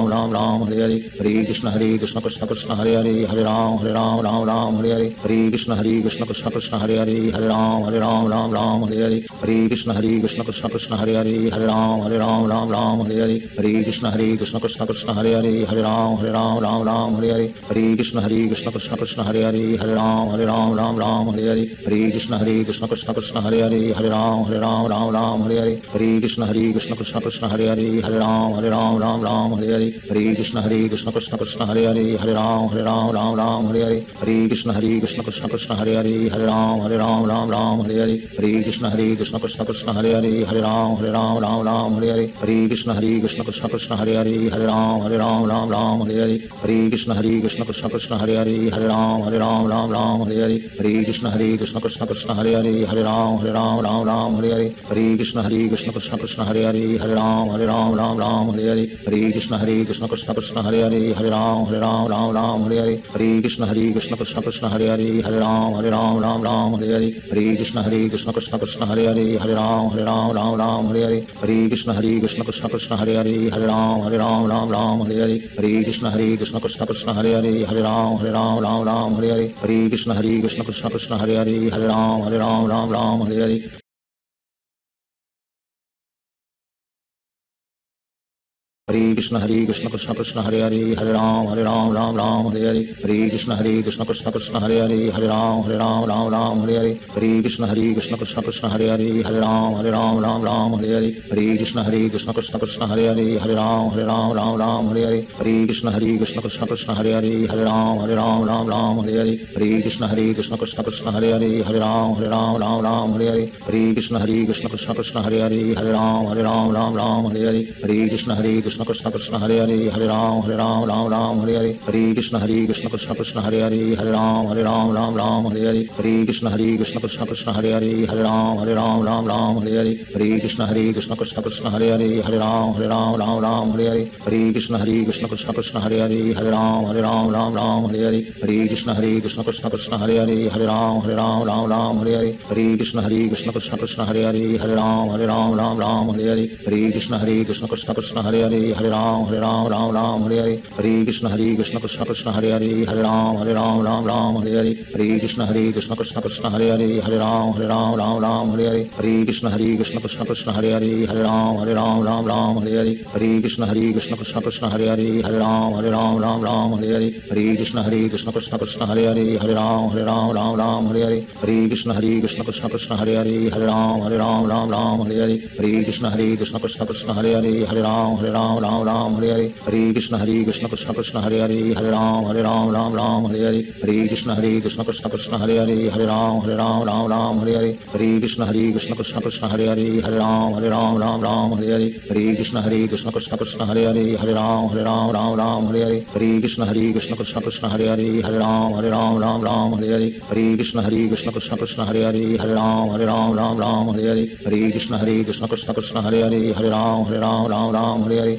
Ram Hare Hare Hare Krishna Krishna Krishna Hare Hare Hare Ram Ram Hare Hare Hare Krishna Krishna Krishna Hare Hare Hare Ram Ram Hare Hare Hare Krishna Krishna Krishna Hare Hare Hare Ram Ram Hare Hare Hare Krishna Krishna Krishna Hare Hare Hare Ram Ram Hare Hare Hare Krishna Krishna Krishna Hare Hare Hare Ram Ram Hare Hare Hare Krishna Krishna Krishna Hare Hare Hare Ram Ram Hare Hare Hare Krishna Krishna Krishna Hare Hare Hare Ram Ram Hare Hare Hare Krishna Krishna Krishna Hare Hare Hare Ram Ram Hare Hare Hare Krishna Krishna Krishna Hare Hare Hare Ram Ram Hare Hare Hare Krishna Krishna Krishna Hare Hare Hare Ram Ram Hare Hare Hare Krishna Krishna Krishna Hare Hare Hare Ram Ram Hare Hare Hare Krishna Krishna Krishna Hare Hare Hare Ram Ram Hare Hare Hare Krishna Krishna Krishna Hare Hare Hare Ram Ram Hare Hare Hare Krishna Krishna Krishna Hare Hare Hare Ram Ram Hare Hare Hare Krishna Krishna Krishna Hare Hare Hare Ram Ram Hare Hare Hare Krishna Krishna Krishna Hare Hare Hare Ram Ram Hare Hare Hare Krishna Krishna Krishna Hare Hare Hare Ram Ram Hare Hare Hare Krishna Krishna Krishna Hare Hare Hare Ram Ram Hare Hare Hare Krishna Krishna Krishna Hare Hare Hare Ram Ram Hare Hare Hare Krishna Krishna Krishna Hare Hare Hare Ram Ram Hare Hare Hare Krishna Krishna Krishna Hare Hare Hare Ram Hare Hare Hare Krishna Krishna Krishna Hare Hare Hare Ram Hare Hare Hare Krishna Krishna Krishna Hare Hare Hare Ram Hare Hare Hare Krishna Krishna Krishna Hare Hare Hare Ram Hare Hare Hare Krishna Krishna Krishna Hare Hare Hare Ram Hare Hare Hare Krishna Krishna Krishna Hare Hare Hare Ram Hare Hare Hare Krishna Krishna Krishna Hare Hare Hare Ram Hare Hare Hare Krishna Krishna Krishna Krishna Hare Hare Hare Ram Hare Hare Hare Krishna Krishna Krishna Hare Hare Hare Ram Hare Hare Hare Krishna Krishna Krishna Hare Hare Hare Ram Hare Hare Hare Krishna Krishna Krishna Hare Hare Hare Ram Hare Hare Hare Krishna Krishna Krishna Hare Hare Hare Ram Hare Hare Hare Krishna Krishna Krishna Hare Hare Hare Ram Hare Hare Hare Krishna Krishna Krishna Hare Hare Hare Ram Hare Hare Hare Krishna Krishna Krishna Hare Hare Hare Ram Hare Hare Hare Krishna Krishna Krishna Hare Hare Hare Ram Hare Hare Hare Krishna Krishna Krishna Hare Hare Hare Ram Hare Hare Hare Krishna Krishna Krishna Hare Hare Hare Ram Hare Hare Hare Krishna Krishna Krishna Hare Hare Hare Ram Hare Hare Hare Krishna Krishna Krishna Hare Hare Hare Ram Hare Hare Hare Krishna Krishna Krishna Hare Hare Hare Ram Hare Hare Hare Krishna Krishna Krishna Hare Hare Hare Ram Hare Hare Hare Krishna Krishna Krishna Hare Hare Hare Ram Hare Hare Hare Krishna Krishna Krishna Hare Hare Hare Ram Hare Hare Hare Krishna Krishna Krishna Hare Hare Hare Ram Hare Hare Hare Krishna Krishna Krishna Hare Hare Hare Ram Hare Hare Hare Krishna Krishna Krishna Hare Hare Hare Ram Hare Hare Hare Krishna Krishna Krishna Hare Hare Hare Ram Hare Hare Hare Krishna Krishna Krishna Hare Hare Hare Ram Hare Hare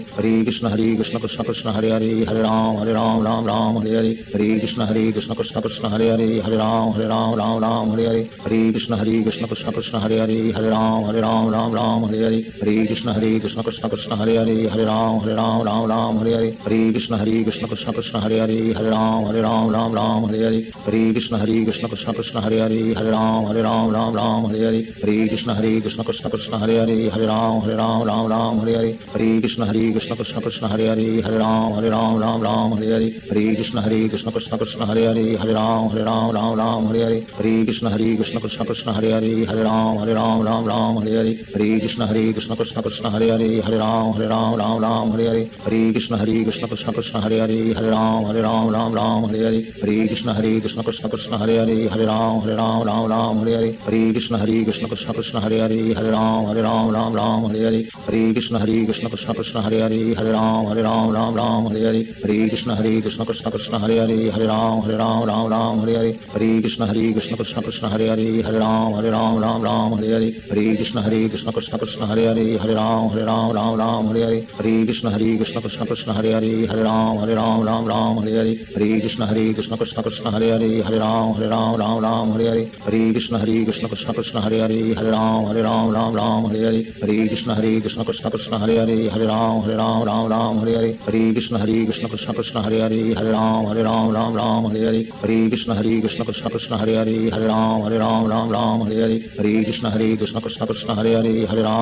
Hare Krishna Krishna Krishna Hare Hare Ram Ram Ram Hare Hare Hare Krishna Krishna Krishna Hare Hare Ram Ram Hare Hare Hare Krishna Krishna Krishna Hare Hare Ram Ram Hare Hare Hare Krishna Krishna Krishna Hare Hare Ram Ram Hare Hare Hare Krishna Krishna Krishna Hare Hare Ram Ram Hare Hare Hare Krishna Krishna Krishna Hare Hare Ram Ram Hare Hare Hare Krishna Krishna Krishna Hare Hare Ram Ram Hare Hare Hare Krishna Krishna Krishna Hare Hare Ram Ram Hare Hare Hare Krishna Krishna Krishna Hare Hare Ram Ram Hare Hare Hare Krishna Krishna Krishna Hare Hare Ram Ram Hare Hare Hare Krishna Krishna Krishna Hare Hare Ram Ram Hare Hare Hare Krishna Krishna Krishna Hare Hare Ram Ram Hare Hare Hare Krishna Krishna Krishna Hare Hare Ram Ram Hare Hare Hare Krishna Krishna Krishna Hare Hare Ram Ram Hare Hare Hare Krishna Krishna Krishna Hare Hare Ram Ram Hare Hare Hare Krishna Krishna Krishna Hare Hare Ram Ram Hare Hare Hare Krishna Krishna Krishna Hare Hare Ram Ram Hare Hare Hare Krishna Krishna Krishna Hare Hare Ram Ram Hare Hare Hare Krishna Krishna Krishna Hare Hare Ram Ram Hare Hare Hare Krishna Krishna Krishna Hare Hare Ram Ram Hare Hare Hare Krishna Krishna Krishna Hare Hare Ram Ram Hare Hare Hare Krishna Krishna Krishna Hare Hare Ram Ram Hare Hare Hare Krishna Krishna Krishna Hare Hare Ram Ram Hare Hare Hare Krishna Krishna Krishna Hare Hare Ram Ram Hare Hare Hare Krishna Krishna Krishna Hare Hare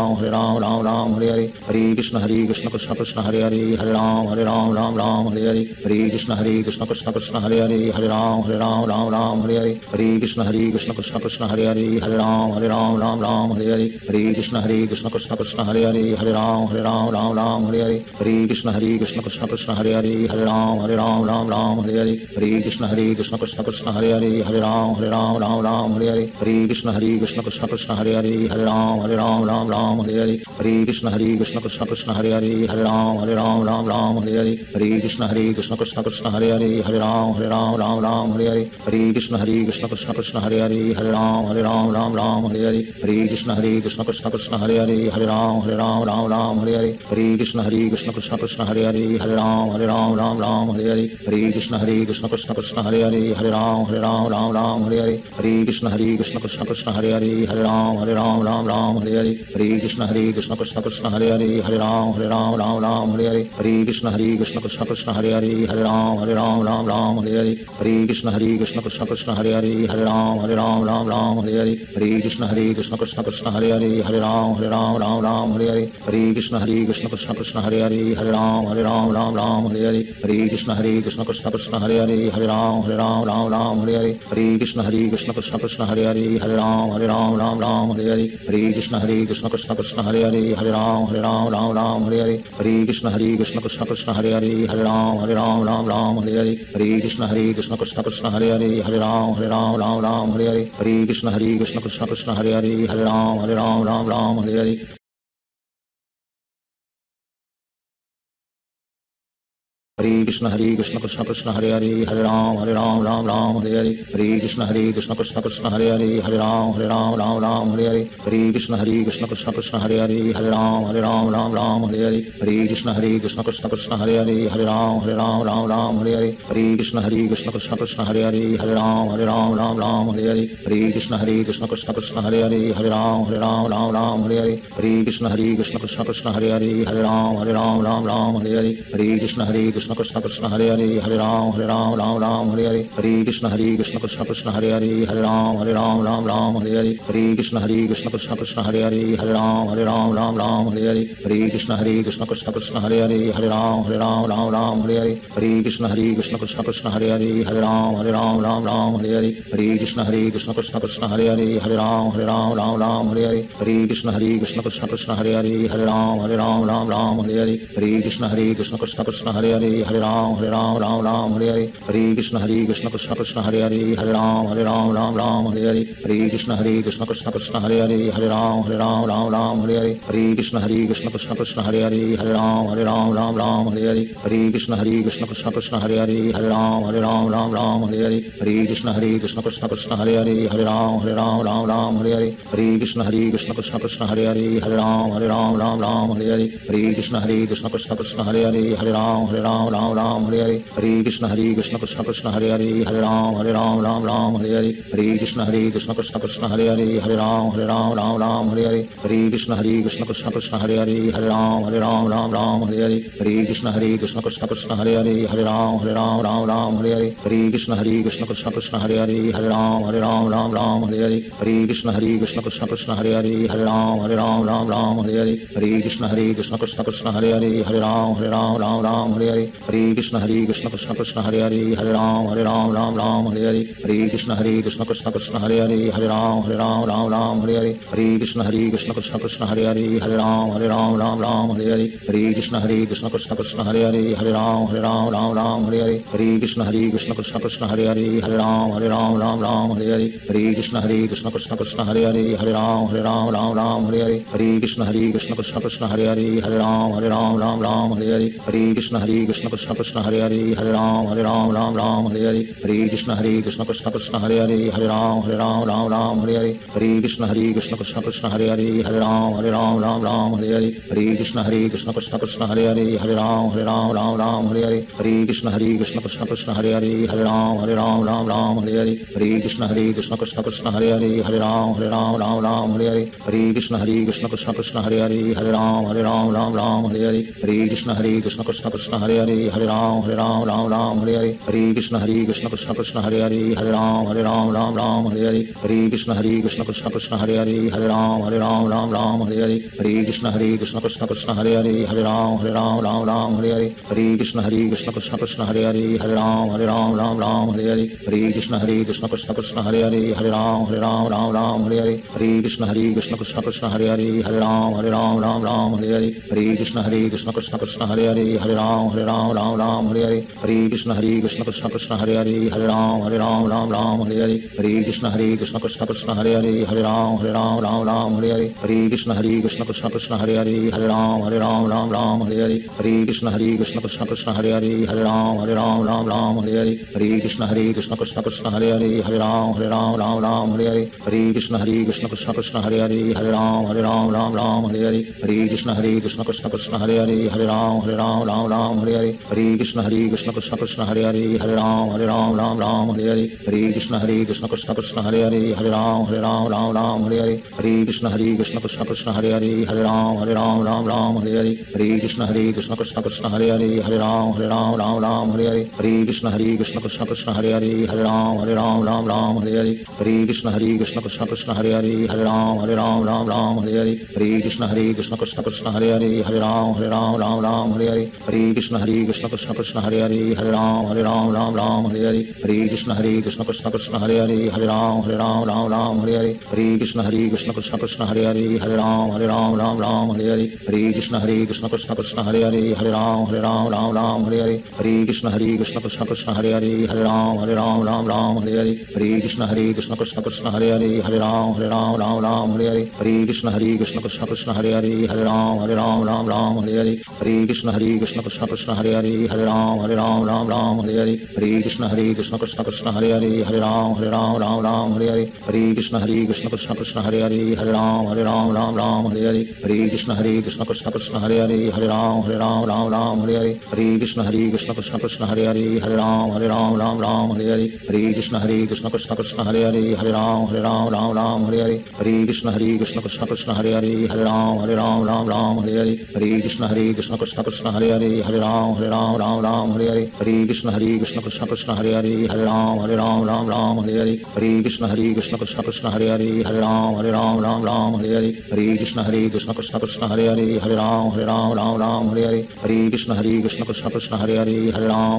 Ram Hare Hare Hare Krishna Krishna Krishna Hare Hare Ram Hare Hare Hare Krishna Krishna Krishna Hare Hare Ram Hare Hare Hare Krishna Krishna Krishna Hare Hare Ram Hare Hare Hare Krishna Krishna Krishna Hare Hare Ram Hare Hare Hare Krishna Krishna Krishna Hare Hare Ram Hare Hare Hare Krishna Krishna Krishna Hare Hare Ram Hare Hare Hare Krishna Krishna Krishna Hare Hare Ram Hare Hare Hare Krishna Krishna Krishna Hare Hare Ram Hare Hare Hare Krishna Krishna Krishna Hare Hare Ram Hare Hare Hare Krishna Krishna Krishna Hare Hare Ram Hare Hare Hare Krishna Krishna Krishna Hare Hare Ram Hare Hare Hare Krishna Krishna Krishna Hare Hare Ram Hare Hare Hare Krishna Krishna Krishna Hare Hare Ram Hare Hare Hare Krishna Krishna Krishna Hare Hare Ram Hare Hare Hare Krishna Krishna Krishna Hare Hare Ram Hare Hare Hare Krishna Krishna Krishna Hare Hare Ram Hare Hare Hare Krishna Krishna Krishna Hare Hare Ram Hare Hare Hare Krishna Krishna Krishna Hare Hare Ram Hare Hare Hare Krishna Krishna Krishna Hare Hare Ram Hare Hare Hare Krishna Krishna Krishna Hare Hare Ram Hare Hare Hare Krishna Krishna Krishna Hare Hare Ram Hare Hare Hare Krishna Krishna Krishna Hare Hare Ram Hare Hare Hare Krishna Krishna Krishna Hare Hare Ram Hare Hare Hare Krishna Krishna Krishna Hare Hare Ram Hare Hare Hare Krishna Krishna Krishna Hare Hare Ram Hare Hare Hare Krishna Krishna Krishna Hare Hare Ram Hare Hare Hare Krishna Krishna Krishna Hare Hare Ram Hare Hare Hare Krishna Krishna Krishna Hare Hare Ram Hare Hare Hare Krishna Krishna Krishna Hare Hare Ram Hare Hare Hare Krishna Krishna Krishna Hare Hare Ram Hare Hare Hare Krishna Krishna Krishna Hare Hare Ram Hare Hare Hare Krishna Krishna Krishna Hare Hare Ram Hare Hare Hare Krishna Krishna Krishna Hare Hare Ram Hare Hare Hare Krishna Krishna Krishna Hare Hare Ram Hare Hare Hare Krishna Krishna Krishna Hare Hare Ram Hare Hare Hare Krishna Krishna Krishna Hare Hare Ram Hare Hare Hare Krishna Krishna Krishna Hare Hare Ram Hare Hare Hare Krishna Krishna Krishna Hare Hare Ram Hare Hare Hare Krishna Krishna Krishna Hare Hare Ram Hare Hare Hare Krishna Krishna Krishna Hare Hare Hare Ram Ram Ram Hare Hare Hare Krishna Krishna Krishna Hare Hare Hare Ram Ram Ram Hare Hare Hare Krishna Krishna Krishna Hare Hare Hare Ram Ram Hare Hare Hare Krishna Krishna Krishna Hare Hare Hare Ram Ram Hare Hare Hare Krishna Krishna Krishna Hare Hare Hare Ram Ram Hare Hare Hare Krishna Krishna Krishna Hare Hare Hare Ram Ram Hare Hare Hare Krishna Krishna Krishna Hare Hare Hare Ram Ram Hare Hare Hare Krishna Krishna Krishna Hare Hare Hare Ram Ram Hare Hare Hare Krishna Krishna Krishna Hare Hare Hare Ram Ram Hare Hare Hare Krishna Krishna Krishna Hare Hare Hare Ram Ram Hare Hare Hare Krishna Krishna Krishna Hare Hare Hare Ram Ram Hare Hare Hare Krishna Krishna Krishna Hare Hare Hare Ram Ram Hare Hare Hare Krishna Krishna Krishna Hare Hare Hare Ram Ram Hare Hare Hare Krishna Krishna Krishna Hare Hare Hare Ram Ram Hare Hare Hare Krishna Krishna Krishna Hare Hare Hare Ram Ram Hare Hare Hare Krishna Krishna Krishna Hare Hare Hare Ram Ram Hare Hare Hare Krishna Krishna Krishna Hare Hare Hare Ram Ram Hare Hare Hare Krishna Krishna Krishna Hare Hare Hare Ram Ram Hare Hare Hare Krishna Krishna Krishna Hare Hare Hare Ram Ram Hare Hare Hare Krishna Krishna Krishna Hare Hare Hare Ram Ram Hare Hare Hare Krishna Krishna Krishna Hare Hare Hare Ram Ram Hare Hare Hare Krishna Krishna Krishna Hare Hare Hare Ram Ram Hare Hare Hare Krishna Krishna Krishna Hare Hare Hare Ram Ram Hare Hare Hare Krishna Krishna Krishna Hare Hare Hare Ram Ram Hare Hare Hare Krishna Krishna Krishna Hare Hare Hare Ram Ram Hare Hare Hare Krishna Krishna Krishna Hare Hare Hare Ram Ram Hare Hare Hare Krishna Krishna Krishna Hare Hare Hare Ram Ram Hare Hare Hare Krishna Krishna Krishna Hare Hare Hare Ram Ram Hare Hare Hare Krishna Krishna Krishna Hare Hare Hare Ram Ram Hare Hare Hare Krishna Krishna Krishna Hare Hare Hare Ram Ram Hare Hare Hare Krishna Krishna Krishna Hare Hare Hare Ram Ram Hare Hare Hare Krishna Krishna Krishna Hare Hare Hare Ram Ram Hare Hare Hare Krishna Krishna Krishna Hare Hare Hare Ram Ram Hare Hare Hare Krishna Krishna Krishna Hare Hare Hare Ram Ram Hare Hare Hare Krishna Krishna Krishna Hare Hare Hare Ram Ram Hare Hare Hare Krishna Krishna Krishna Hare Hare Hare Ram Ram Hare Hare Hare Krishna Krishna Krishna Hare Hare Hare Ram Ram Hare Hare Hare Krishna Krishna Krishna Hare Hare Hare Ram Ram Hare Hare Hare Krishna Krishna Krishna Hare Hare Hare Ram Ram Hare Hare Hare Krishna Krishna Krishna Hare Hare Hare Ram Ram Hare Hare Hare Krishna Krishna Krishna Hare Hare Hare Ram Ram Hare Hare Hare Krishna Krishna Krishna Hare Hare Hare Ram Ram Hare Hare Hare Krishna Krishna Krishna Hare Hare Hare Ram Ram Hare Hare Hare Krishna Krishna Krishna Hare Hare Hare Ram Ram Hare Hare Hare Krishna Krishna Krishna Hare Hare Hare Ram Ram Hare Hare Hare Krishna Krishna Krishna Hare Hare Hare Ram Ram Hare Hare Hare Krishna Krishna Krishna Hare Hare Hare Ram Ram Hare Hare Hare Krishna Krishna Krishna Hare Hare Hare Ram Ram Hare Hare Hare Krishna Krishna Krishna Hare Hare Hare Ram Ram Hare Hare Hare Krishna Krishna Krishna Hare Hare Hare Ram Ram Hare Hare Hare Krishna Krishna Krishna Hare Hare Hare Ram Ram Hare Hare Hare Krishna Krishna Krishna Hare Hare Hare Ram Ram Hare Hare Hare Krishna Krishna Krishna Hare Hare Hare Ram Ram Hare Hare Hare Krishna Krishna Krishna Hare Hare Hare Ram Ram Hare Hare Hare Krishna Krishna Krishna Hare Hare Hare Ram Ram Hare Hare Hare Krishna Krishna Krishna Hare Hare Hare Ram Ram Hare Hare Hare Krishna Krishna Krishna Hare Hare Hare Ram Ram Hare Hare Hare Krishna Krishna Krishna Hare Hare Hare Ram Ram Hare Hare Hare Krishna Krishna Krishna Hare Hare Hare Ram Ram Hare Hare Hare Krishna Krishna Krishna Hare Hare Hare Ram Ram Hare Hare Hare Krishna Krishna Krishna Hare Hare Hare Ram Ram Hare Hare Hare Krishna Krishna Krishna Hare Hare Hare Ram Ram Hare Hare Hare Krishna Krishna Krishna Hare Hare Hare Ram Ram Hare Hare Hare Krishna Krishna Krishna Hare Hare Hare Ram Ram Hare Hare Hare Krishna Krishna Krishna Hare Hare Hare Ram Ram Hare Hare Hare Krishna Krishna Krishna Hare Hare Hare Ram Ram Hare Hare Hare Krishna Krishna Krishna Hare Hare Hare Ram Ram Hare Hare Hare Krishna Krishna Krishna Hare Hare Hare Ram Ram Hare Hare Hare Krishna Krishna Krishna Hare Hare Hare Ram Ram Hare Hare Hare Krishna Krishna Krishna Hare Hare Hare Ram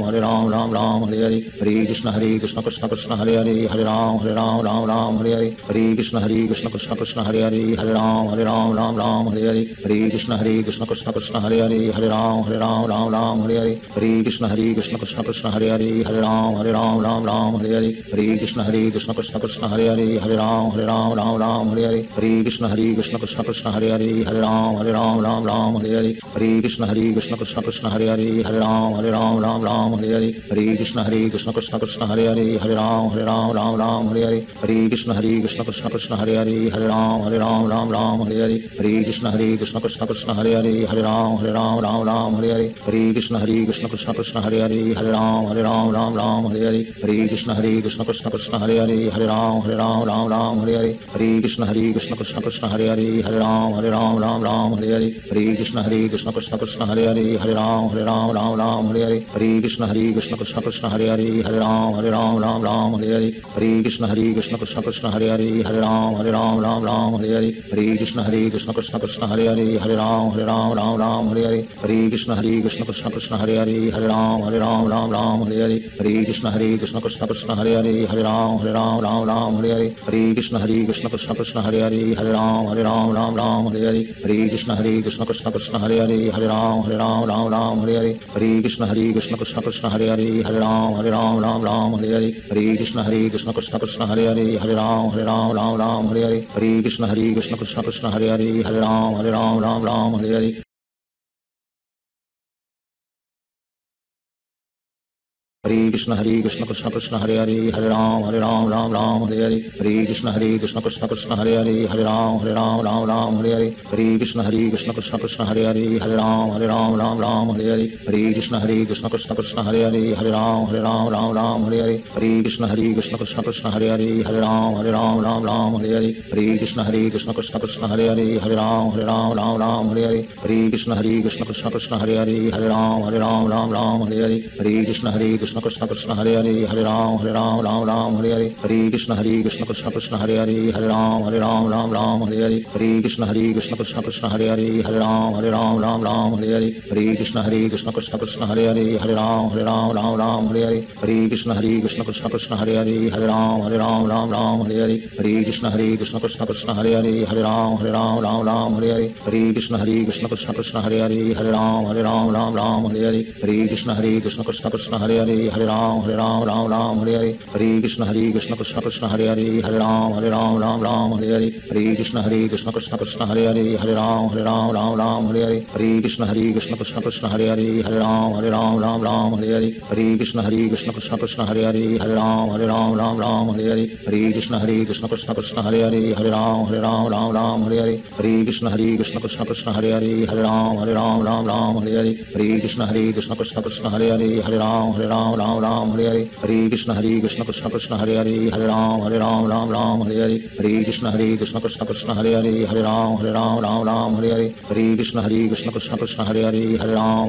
Ram Hare Hare Hare Krishna Krishna Krishna Hare Hare Hare Ram Ram Hare Hare Hare Krishna Krishna Krishna Hare Hare Hare Ram Ram Hare Hare Hare Krishna Krishna Krishna Hare Hare Hare Ram Ram Hare Hare Hare, Hare Krishna Krishna Krishna Hare Hare, Hare Ram Ram Ram Hare Hare, Hare Krishna Krishna Krishna Hare Hare, Hare Ram Ram Hare Hare, Hare Krishna Krishna Krishna Hare Hare, Hare Ram Ram Hare Hare, Hare Krishna Krishna Krishna Hare Hare, Hare Ram Ram Hare Hare, Hare Krishna Krishna Krishna Hare Hare, Hare Ram Ram Hare Hare, Hare Krishna Krishna Krishna Hare Hare, Hare Ram Ram Hare Hare, Hare Krishna Krishna Krishna Hare Hare, Hare Ram Ram Hare Hare, Hare Krishna Krishna Krishna Hare Hare, Hare Ram Ram Hare Hare, Hare Krishna Krishna Krishna Hare Hare, Hare Ram Ram Hare Hare, Hare Krishna Krishna Krishna Hare Hare, Hare Ram Ram Hare Hare, Hare Krishna Krishna Krishna Hare Hare, Hare Ram Ram Hare Hare, Hare Krishna Krishna Krishna Hare Hare, Hare Ram Ram Hare Hare, Hare Krishna Krishna Krishna Hare Hare, Hare Ram Ram Hare Hare, Hare Krishna Krishna Krishna Hare Hare, Hare Ram Ram Hare Hare, Hare Krishna Krishna Krishna Hare Hare, Hare Ram Ram Hare Hare, Hare Krishna Krishna Krishna Hare Hare, Hare Ram Ram Hare Hare, Hare Krishna Krishna Krishna Hare Hare, Hare Ram Ram Hare Hare, Hare Krishna Krishna Krishna Hare Hare, Hare Ram Ram Hare Hare, Hare Krishna Krishna Krishna Hare Hare, Hare Ram Ram Hare Hare, Hare Krishna Krishna Krishna Hare Hare, Hare Ram Ram Hare Hare, Hare Krishna Krishna Krishna Hare Hare, Hare Ram Ram Hare Hare. Hare Krishna Krishna Krishna Hare Hare, Hare Ram Ram Hare Hare, Hare Krishna Krishna Krishna Hare Hare, Hare Ram Ram Hare Hare, Hare Krishna Krishna Krishna Hare Hare, Hare Ram Ram Hare Hare, Hare Krishna Krishna Krishna Hare Hare, Hare Ram Ram Hare Hare, Hare Krishna Krishna Krishna Hare Hare, Hare Ram Ram Hare Hare, Hare Krishna Krishna Krishna Hare Hare, Hare Ram Ram Hare Hare, Hare Krishna Krishna Krishna Hare Hare, Hare Ram Ram Hare Hare, Hare Krishna Krishna Krishna Hare Hare, Hare Ram Hare Hare, Hare Krishna Krishna Krishna Hare Hare, Hare Ram Hare Hare, Hare Krishna Krishna Krishna Hare Hare, Hare Ram Hare Hare, Hare Krishna Krishna Krishna Hare Hare, Hare Ram Hare Hare, Hare Krishna Krishna Krishna Hare Hare, Hare Ram Hare Hare, Hare Krishna Krishna Krishna Hare Hare, Hare Ram Hare Hare, Hare Krishna Krishna Krishna Hare Hare, Hare Ram Hare Hare, Hare Krishna Krishna Krishna Hare Hare, Hare Ram Hare Hare, Hare Krishna Krishna Krishna Hare Hare, Hare Ram Hare Hare, Hare Krishna Krishna Krishna Hare Hare, Hare Ram Hare Hare, Hare Krishna Krishna Krishna Hare Hare, Hare Ram Hare Hare, Hare Krishna Krishna Krishna Hare Hare, Hare Ram Hare Hare, Hare Krishna Krishna Krishna Hare Hare, Hare Ram Hare Hare, Hare Krishna Krishna Krishna Hare Hare, Hare Ram Hare Hare, Hare Krishna Krishna Krishna Hare Hare, Hare Ram Hare Hare, Hare Krishna Krishna Krishna Hare Hare, Hare Ram Hare Hare, Hare Krishna Krishna Krishna Hare Hare, Hare Ram Hare Hare, Hare Krishna Krishna Krishna Hare Hare, Hare Ram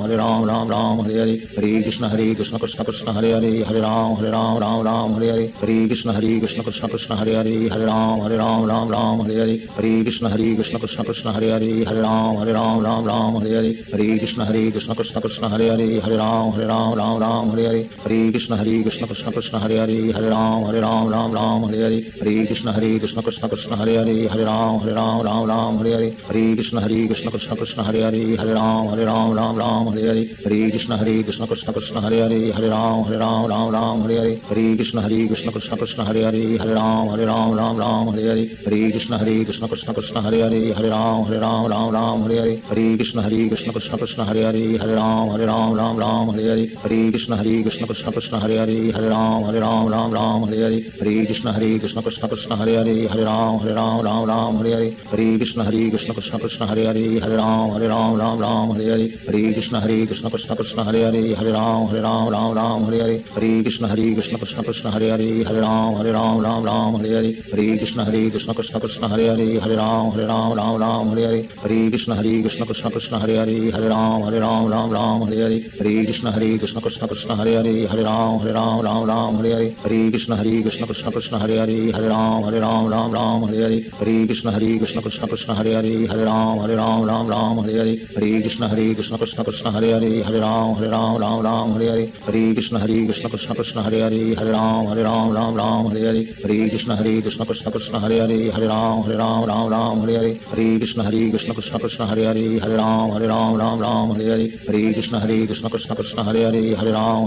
Hare Hare, Hare Krishna Krishna Krishna Hare Hare, Hare Ram Hare Hare, Hare Krishna Krishna Krishna Hare Hare, Hare Ram Hare Hare, Hare Krishna Krishna Krishna Hare Hare, Hare Ram Hare Hare, Hare Krishna Krishna Krishna Hare Hare, Hare Ram Hare Hare, Hare Krishna Krishna Krishna Hare Hare, Hare Ram Hare Hare, Hare Krishna Krishna Krishna Hare Hare, Hare Ram Hare Hare, Hare Krishna Krishna Krishna Hare Hare, Hare Ram Hare Hare, Hare Krishna Krishna Krishna Hare Hare, Hare Ram Hare Hare, Hare Krishna Krishna Krishna Hare Hare, Hare Ram Hare Hare, Hare Krishna Krishna Krishna Hare Hare, Hare Ram Hare Hare, Hare Krishna Krishna Krishna Hare Hare, Hare Ram Hare Hare, Hare Krishna Krishna Krishna Hare Hare, Hare Ram Hare Hare, Hare Krishna Krishna Krishna Hare Hare, Hare Ram Hare Hare, Hare Krishna Krishna Krishna Hare Hare, Hare Ram Hare Hare, Hare Krishna Krishna Krishna Hare Hare, Hare Ram Hare Hare, Hare Krishna Krishna Krishna Hare Hare, Hare Ram Hare Hare, Hare Krishna Krishna Krishna Hare Hare, Hare Ram Hare Hare, Hare Krishna Krishna Krishna Hare Hare, Hare Ram Hare Hare, Hare Krishna Krishna Krishna Hare Hare, Hare Hare Hare Ram Ram Ram Hare Hare Hare Krishna Krishna Krishna Hare Hare Hare Ram Ram Hare Hare Hare Krishna Krishna Krishna Hare Hare Hare Ram Ram Hare Hare Hare Krishna Krishna Krishna Hare Hare Hare Ram Ram Hare Hare Hare Krishna Krishna Krishna Hare Hare Hare Ram Ram Hare Hare Hare Krishna Krishna Krishna Hare Hare Hare Ram Ram Hare Hare Hare Krishna Krishna Krishna Hare Hare Hare Ram Ram Hare Hare Hare Krishna Krishna Krishna Hare Hare Hare Ram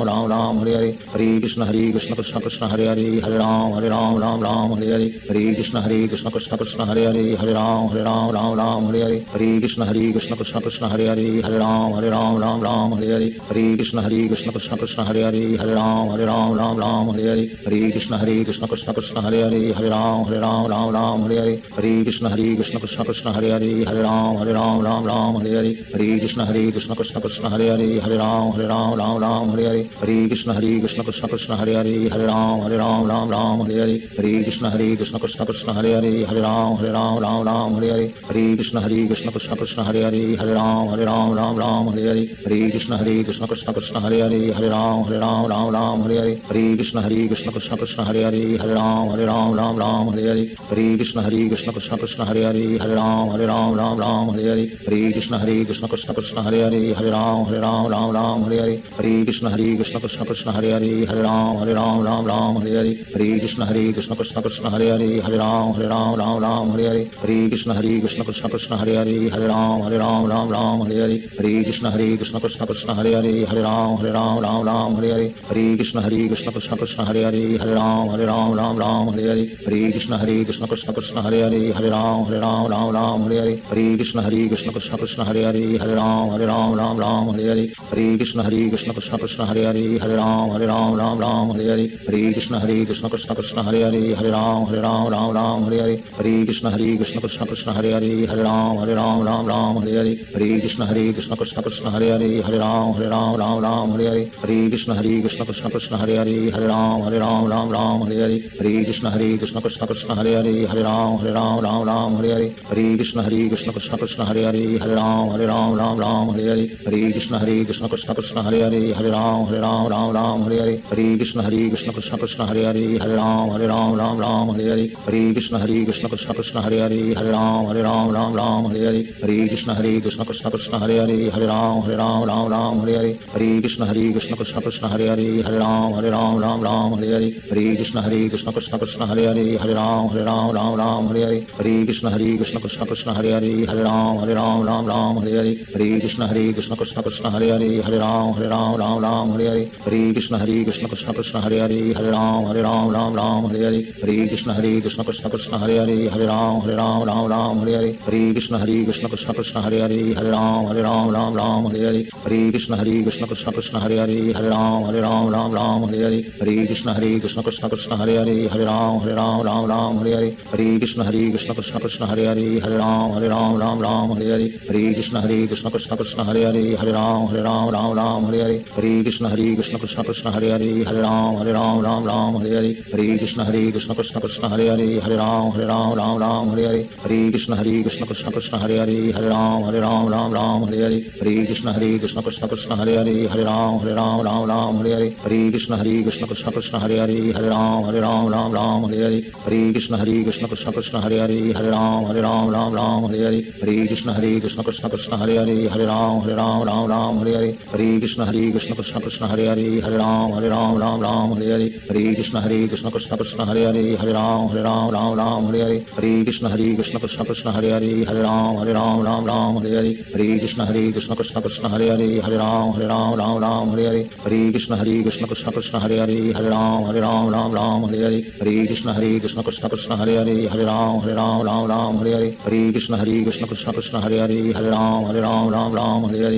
Ram Hare Hare Hare Krishna Krishna Krishna Hare Hare Hare Ram Ram Hare Hare Hare Krishna Krishna Krishna Hare Hare Hare Ram Ram Hare Hare Hare Krishna Krishna Krishna Hare Hare Hare Ram Ram Hare Hare Hare Krishna Krishna Krishna Hare Hare Hare Ram Ram Hare Hare Hare Krishna Krishna Krishna Hare Hare Hare Ram Ram Hare Hare Hare Krishna Krishna Krishna Hare Hare Hare Ram Ram Hare Hare Hare Krishna Krishna Krishna Hare Hare Hare Ram Ram Hare Hare Hare Krishna Krishna Krishna Hare Hare Hare Ram Ram Hare Hare Hare Krishna Krishna Krishna Hare Hare Hare Ram Ram Hare Hare Hare Krishna Krishna Krishna Hare Hare Hare Ram Ram Hare Hare Hare Krishna Krishna Krishna Hare Hare Hare Ram Ram Hare Hare Hare Krishna Krishna Krishna Hare Hare Hare Ram Ram Hare Hare Hare Krishna Krishna Krishna Hare Hare Hare Ram Ram Hare Hare Hare Krishna Krishna Krishna Hare Hare Hare Ram Ram Hare Hare Hare Krishna Krishna Krishna Hare Hare Hare Ram Ram Hare Hare Hare Krishna Krishna Krishna Hare Hare Hare Ram Ram Hare Hare Hare Krishna Krishna Krishna Hare Hare Hare Ram Ram Hare Hare Hare Krishna Krishna Krishna Hare Hare Hare Ram Ram Hare Hare Hare Krishna Krishna Krishna Hare Hare Hare Ram Ram Hare Hare Hare Krishna Krishna Krishna Hare Hare Hare Ram Ram Hare Hare Hare Krishna Krishna Krishna Hare Hare Hare Ram Ram Hare Hare Hare Krishna Krishna Krishna Hare Hare Hare Ram Ram Hare Hare Hare Krishna Krishna Krishna Hare Hare Hare Ram Ram Hare Hare Hare Krishna Krishna Krishna Hare Hare Hare Ram Ram Hare Hare Hare Krishna Krishna Krishna Hare Hare Hare Ram Ram Hare Hare Hare Krishna Krishna Krishna Hare Hare Hare Ram Ram Hare Hare Hare Krishna Krishna Krishna Hare Hare Hare Ram Ram Hare Hare Hare Krishna Krishna Krishna Hare Hare Hare Ram Ram Hare Hare Hare Krishna Krishna Krishna Hare Hare Hare Ram Ram Hare Hare Hare Krishna Krishna Krishna Hare Hare Hare Ram Ram Hare Hare Hare Krishna Krishna Krishna Hare Hare Hare Ram Ram Hare Hare Hare Krishna Krishna Krishna Hare Hare Hare Ram Ram Hare Hare Hare Krishna Krishna Krishna Hare Hare Hare Ram Ram Hare Hare Hare Krishna Krishna Krishna Hare Hare Hare Ram Ram Hare Hare Hare Krishna Krishna Krishna Hare Hare Hare Ram Ram Hare Hare Hare Krishna Krishna Krishna Hare Hare Hare Ram Ram Hare Hare Hare Krishna Krishna Krishna Hare Hare Hare Ram Ram Hare Hare Hare Krishna Krishna Krishna Hare Hare Hare Ram Ram Hare Hare Hare Krishna Krishna Krishna Hare Hare Hare Ram Ram Hare Hare Hare Krishna Krishna Krishna Hare Hare Hare Ram Ram Hare Hare Hare Krishna Krishna Krishna Hare Hare Hare Ram Ram Hare Hare Hare Krishna Krishna Krishna Hare Hare Hare Ram Ram Hare Hare Hare Krishna Krishna Krishna Hare Hare Hare Ram Ram Hare Hare Hare Krishna Krishna Krishna Hare Hare Hare Ram Ram Hare Hare Hare Krishna Krishna Krishna Hare Hare Hare Ram Ram Hare Hare Hare Krishna Krishna Krishna Hare Hare Hare Ram Ram Hare Hare Hare Krishna Krishna Krishna Hare Hare Hare Ram Ram Hare Hare Hare Krishna Krishna Krishna Hare Hare Hare Ram Ram Hare Hare Hare Krishna Krishna Krishna Hare Hare Hare Ram Ram Hare Hare Hare Krishna Krishna Krishna Hare Hare Hare Ram Ram Hare Hare Hare Krishna Krishna Krishna Hare Hare Hare Ram Ram Hare Hare Hare Krishna Krishna Krishna Hare Hare Hare Ram Ram Hare Hare Hare Krishna Krishna Krishna Hare Hare Hare Ram Ram Hare Hare Hare Krishna Krishna Krishna Hare Hare Hare Ram Ram Hare Hare Hare Krishna Krishna Krishna Hare Hare Hare Ram Ram Hare Hare Hare Krishna Krishna Krishna Hare Hare Hare Ram Ram Hare Hare Hare Krishna Krishna Krishna Hare Hare Hare Ram Ram Hare Hare.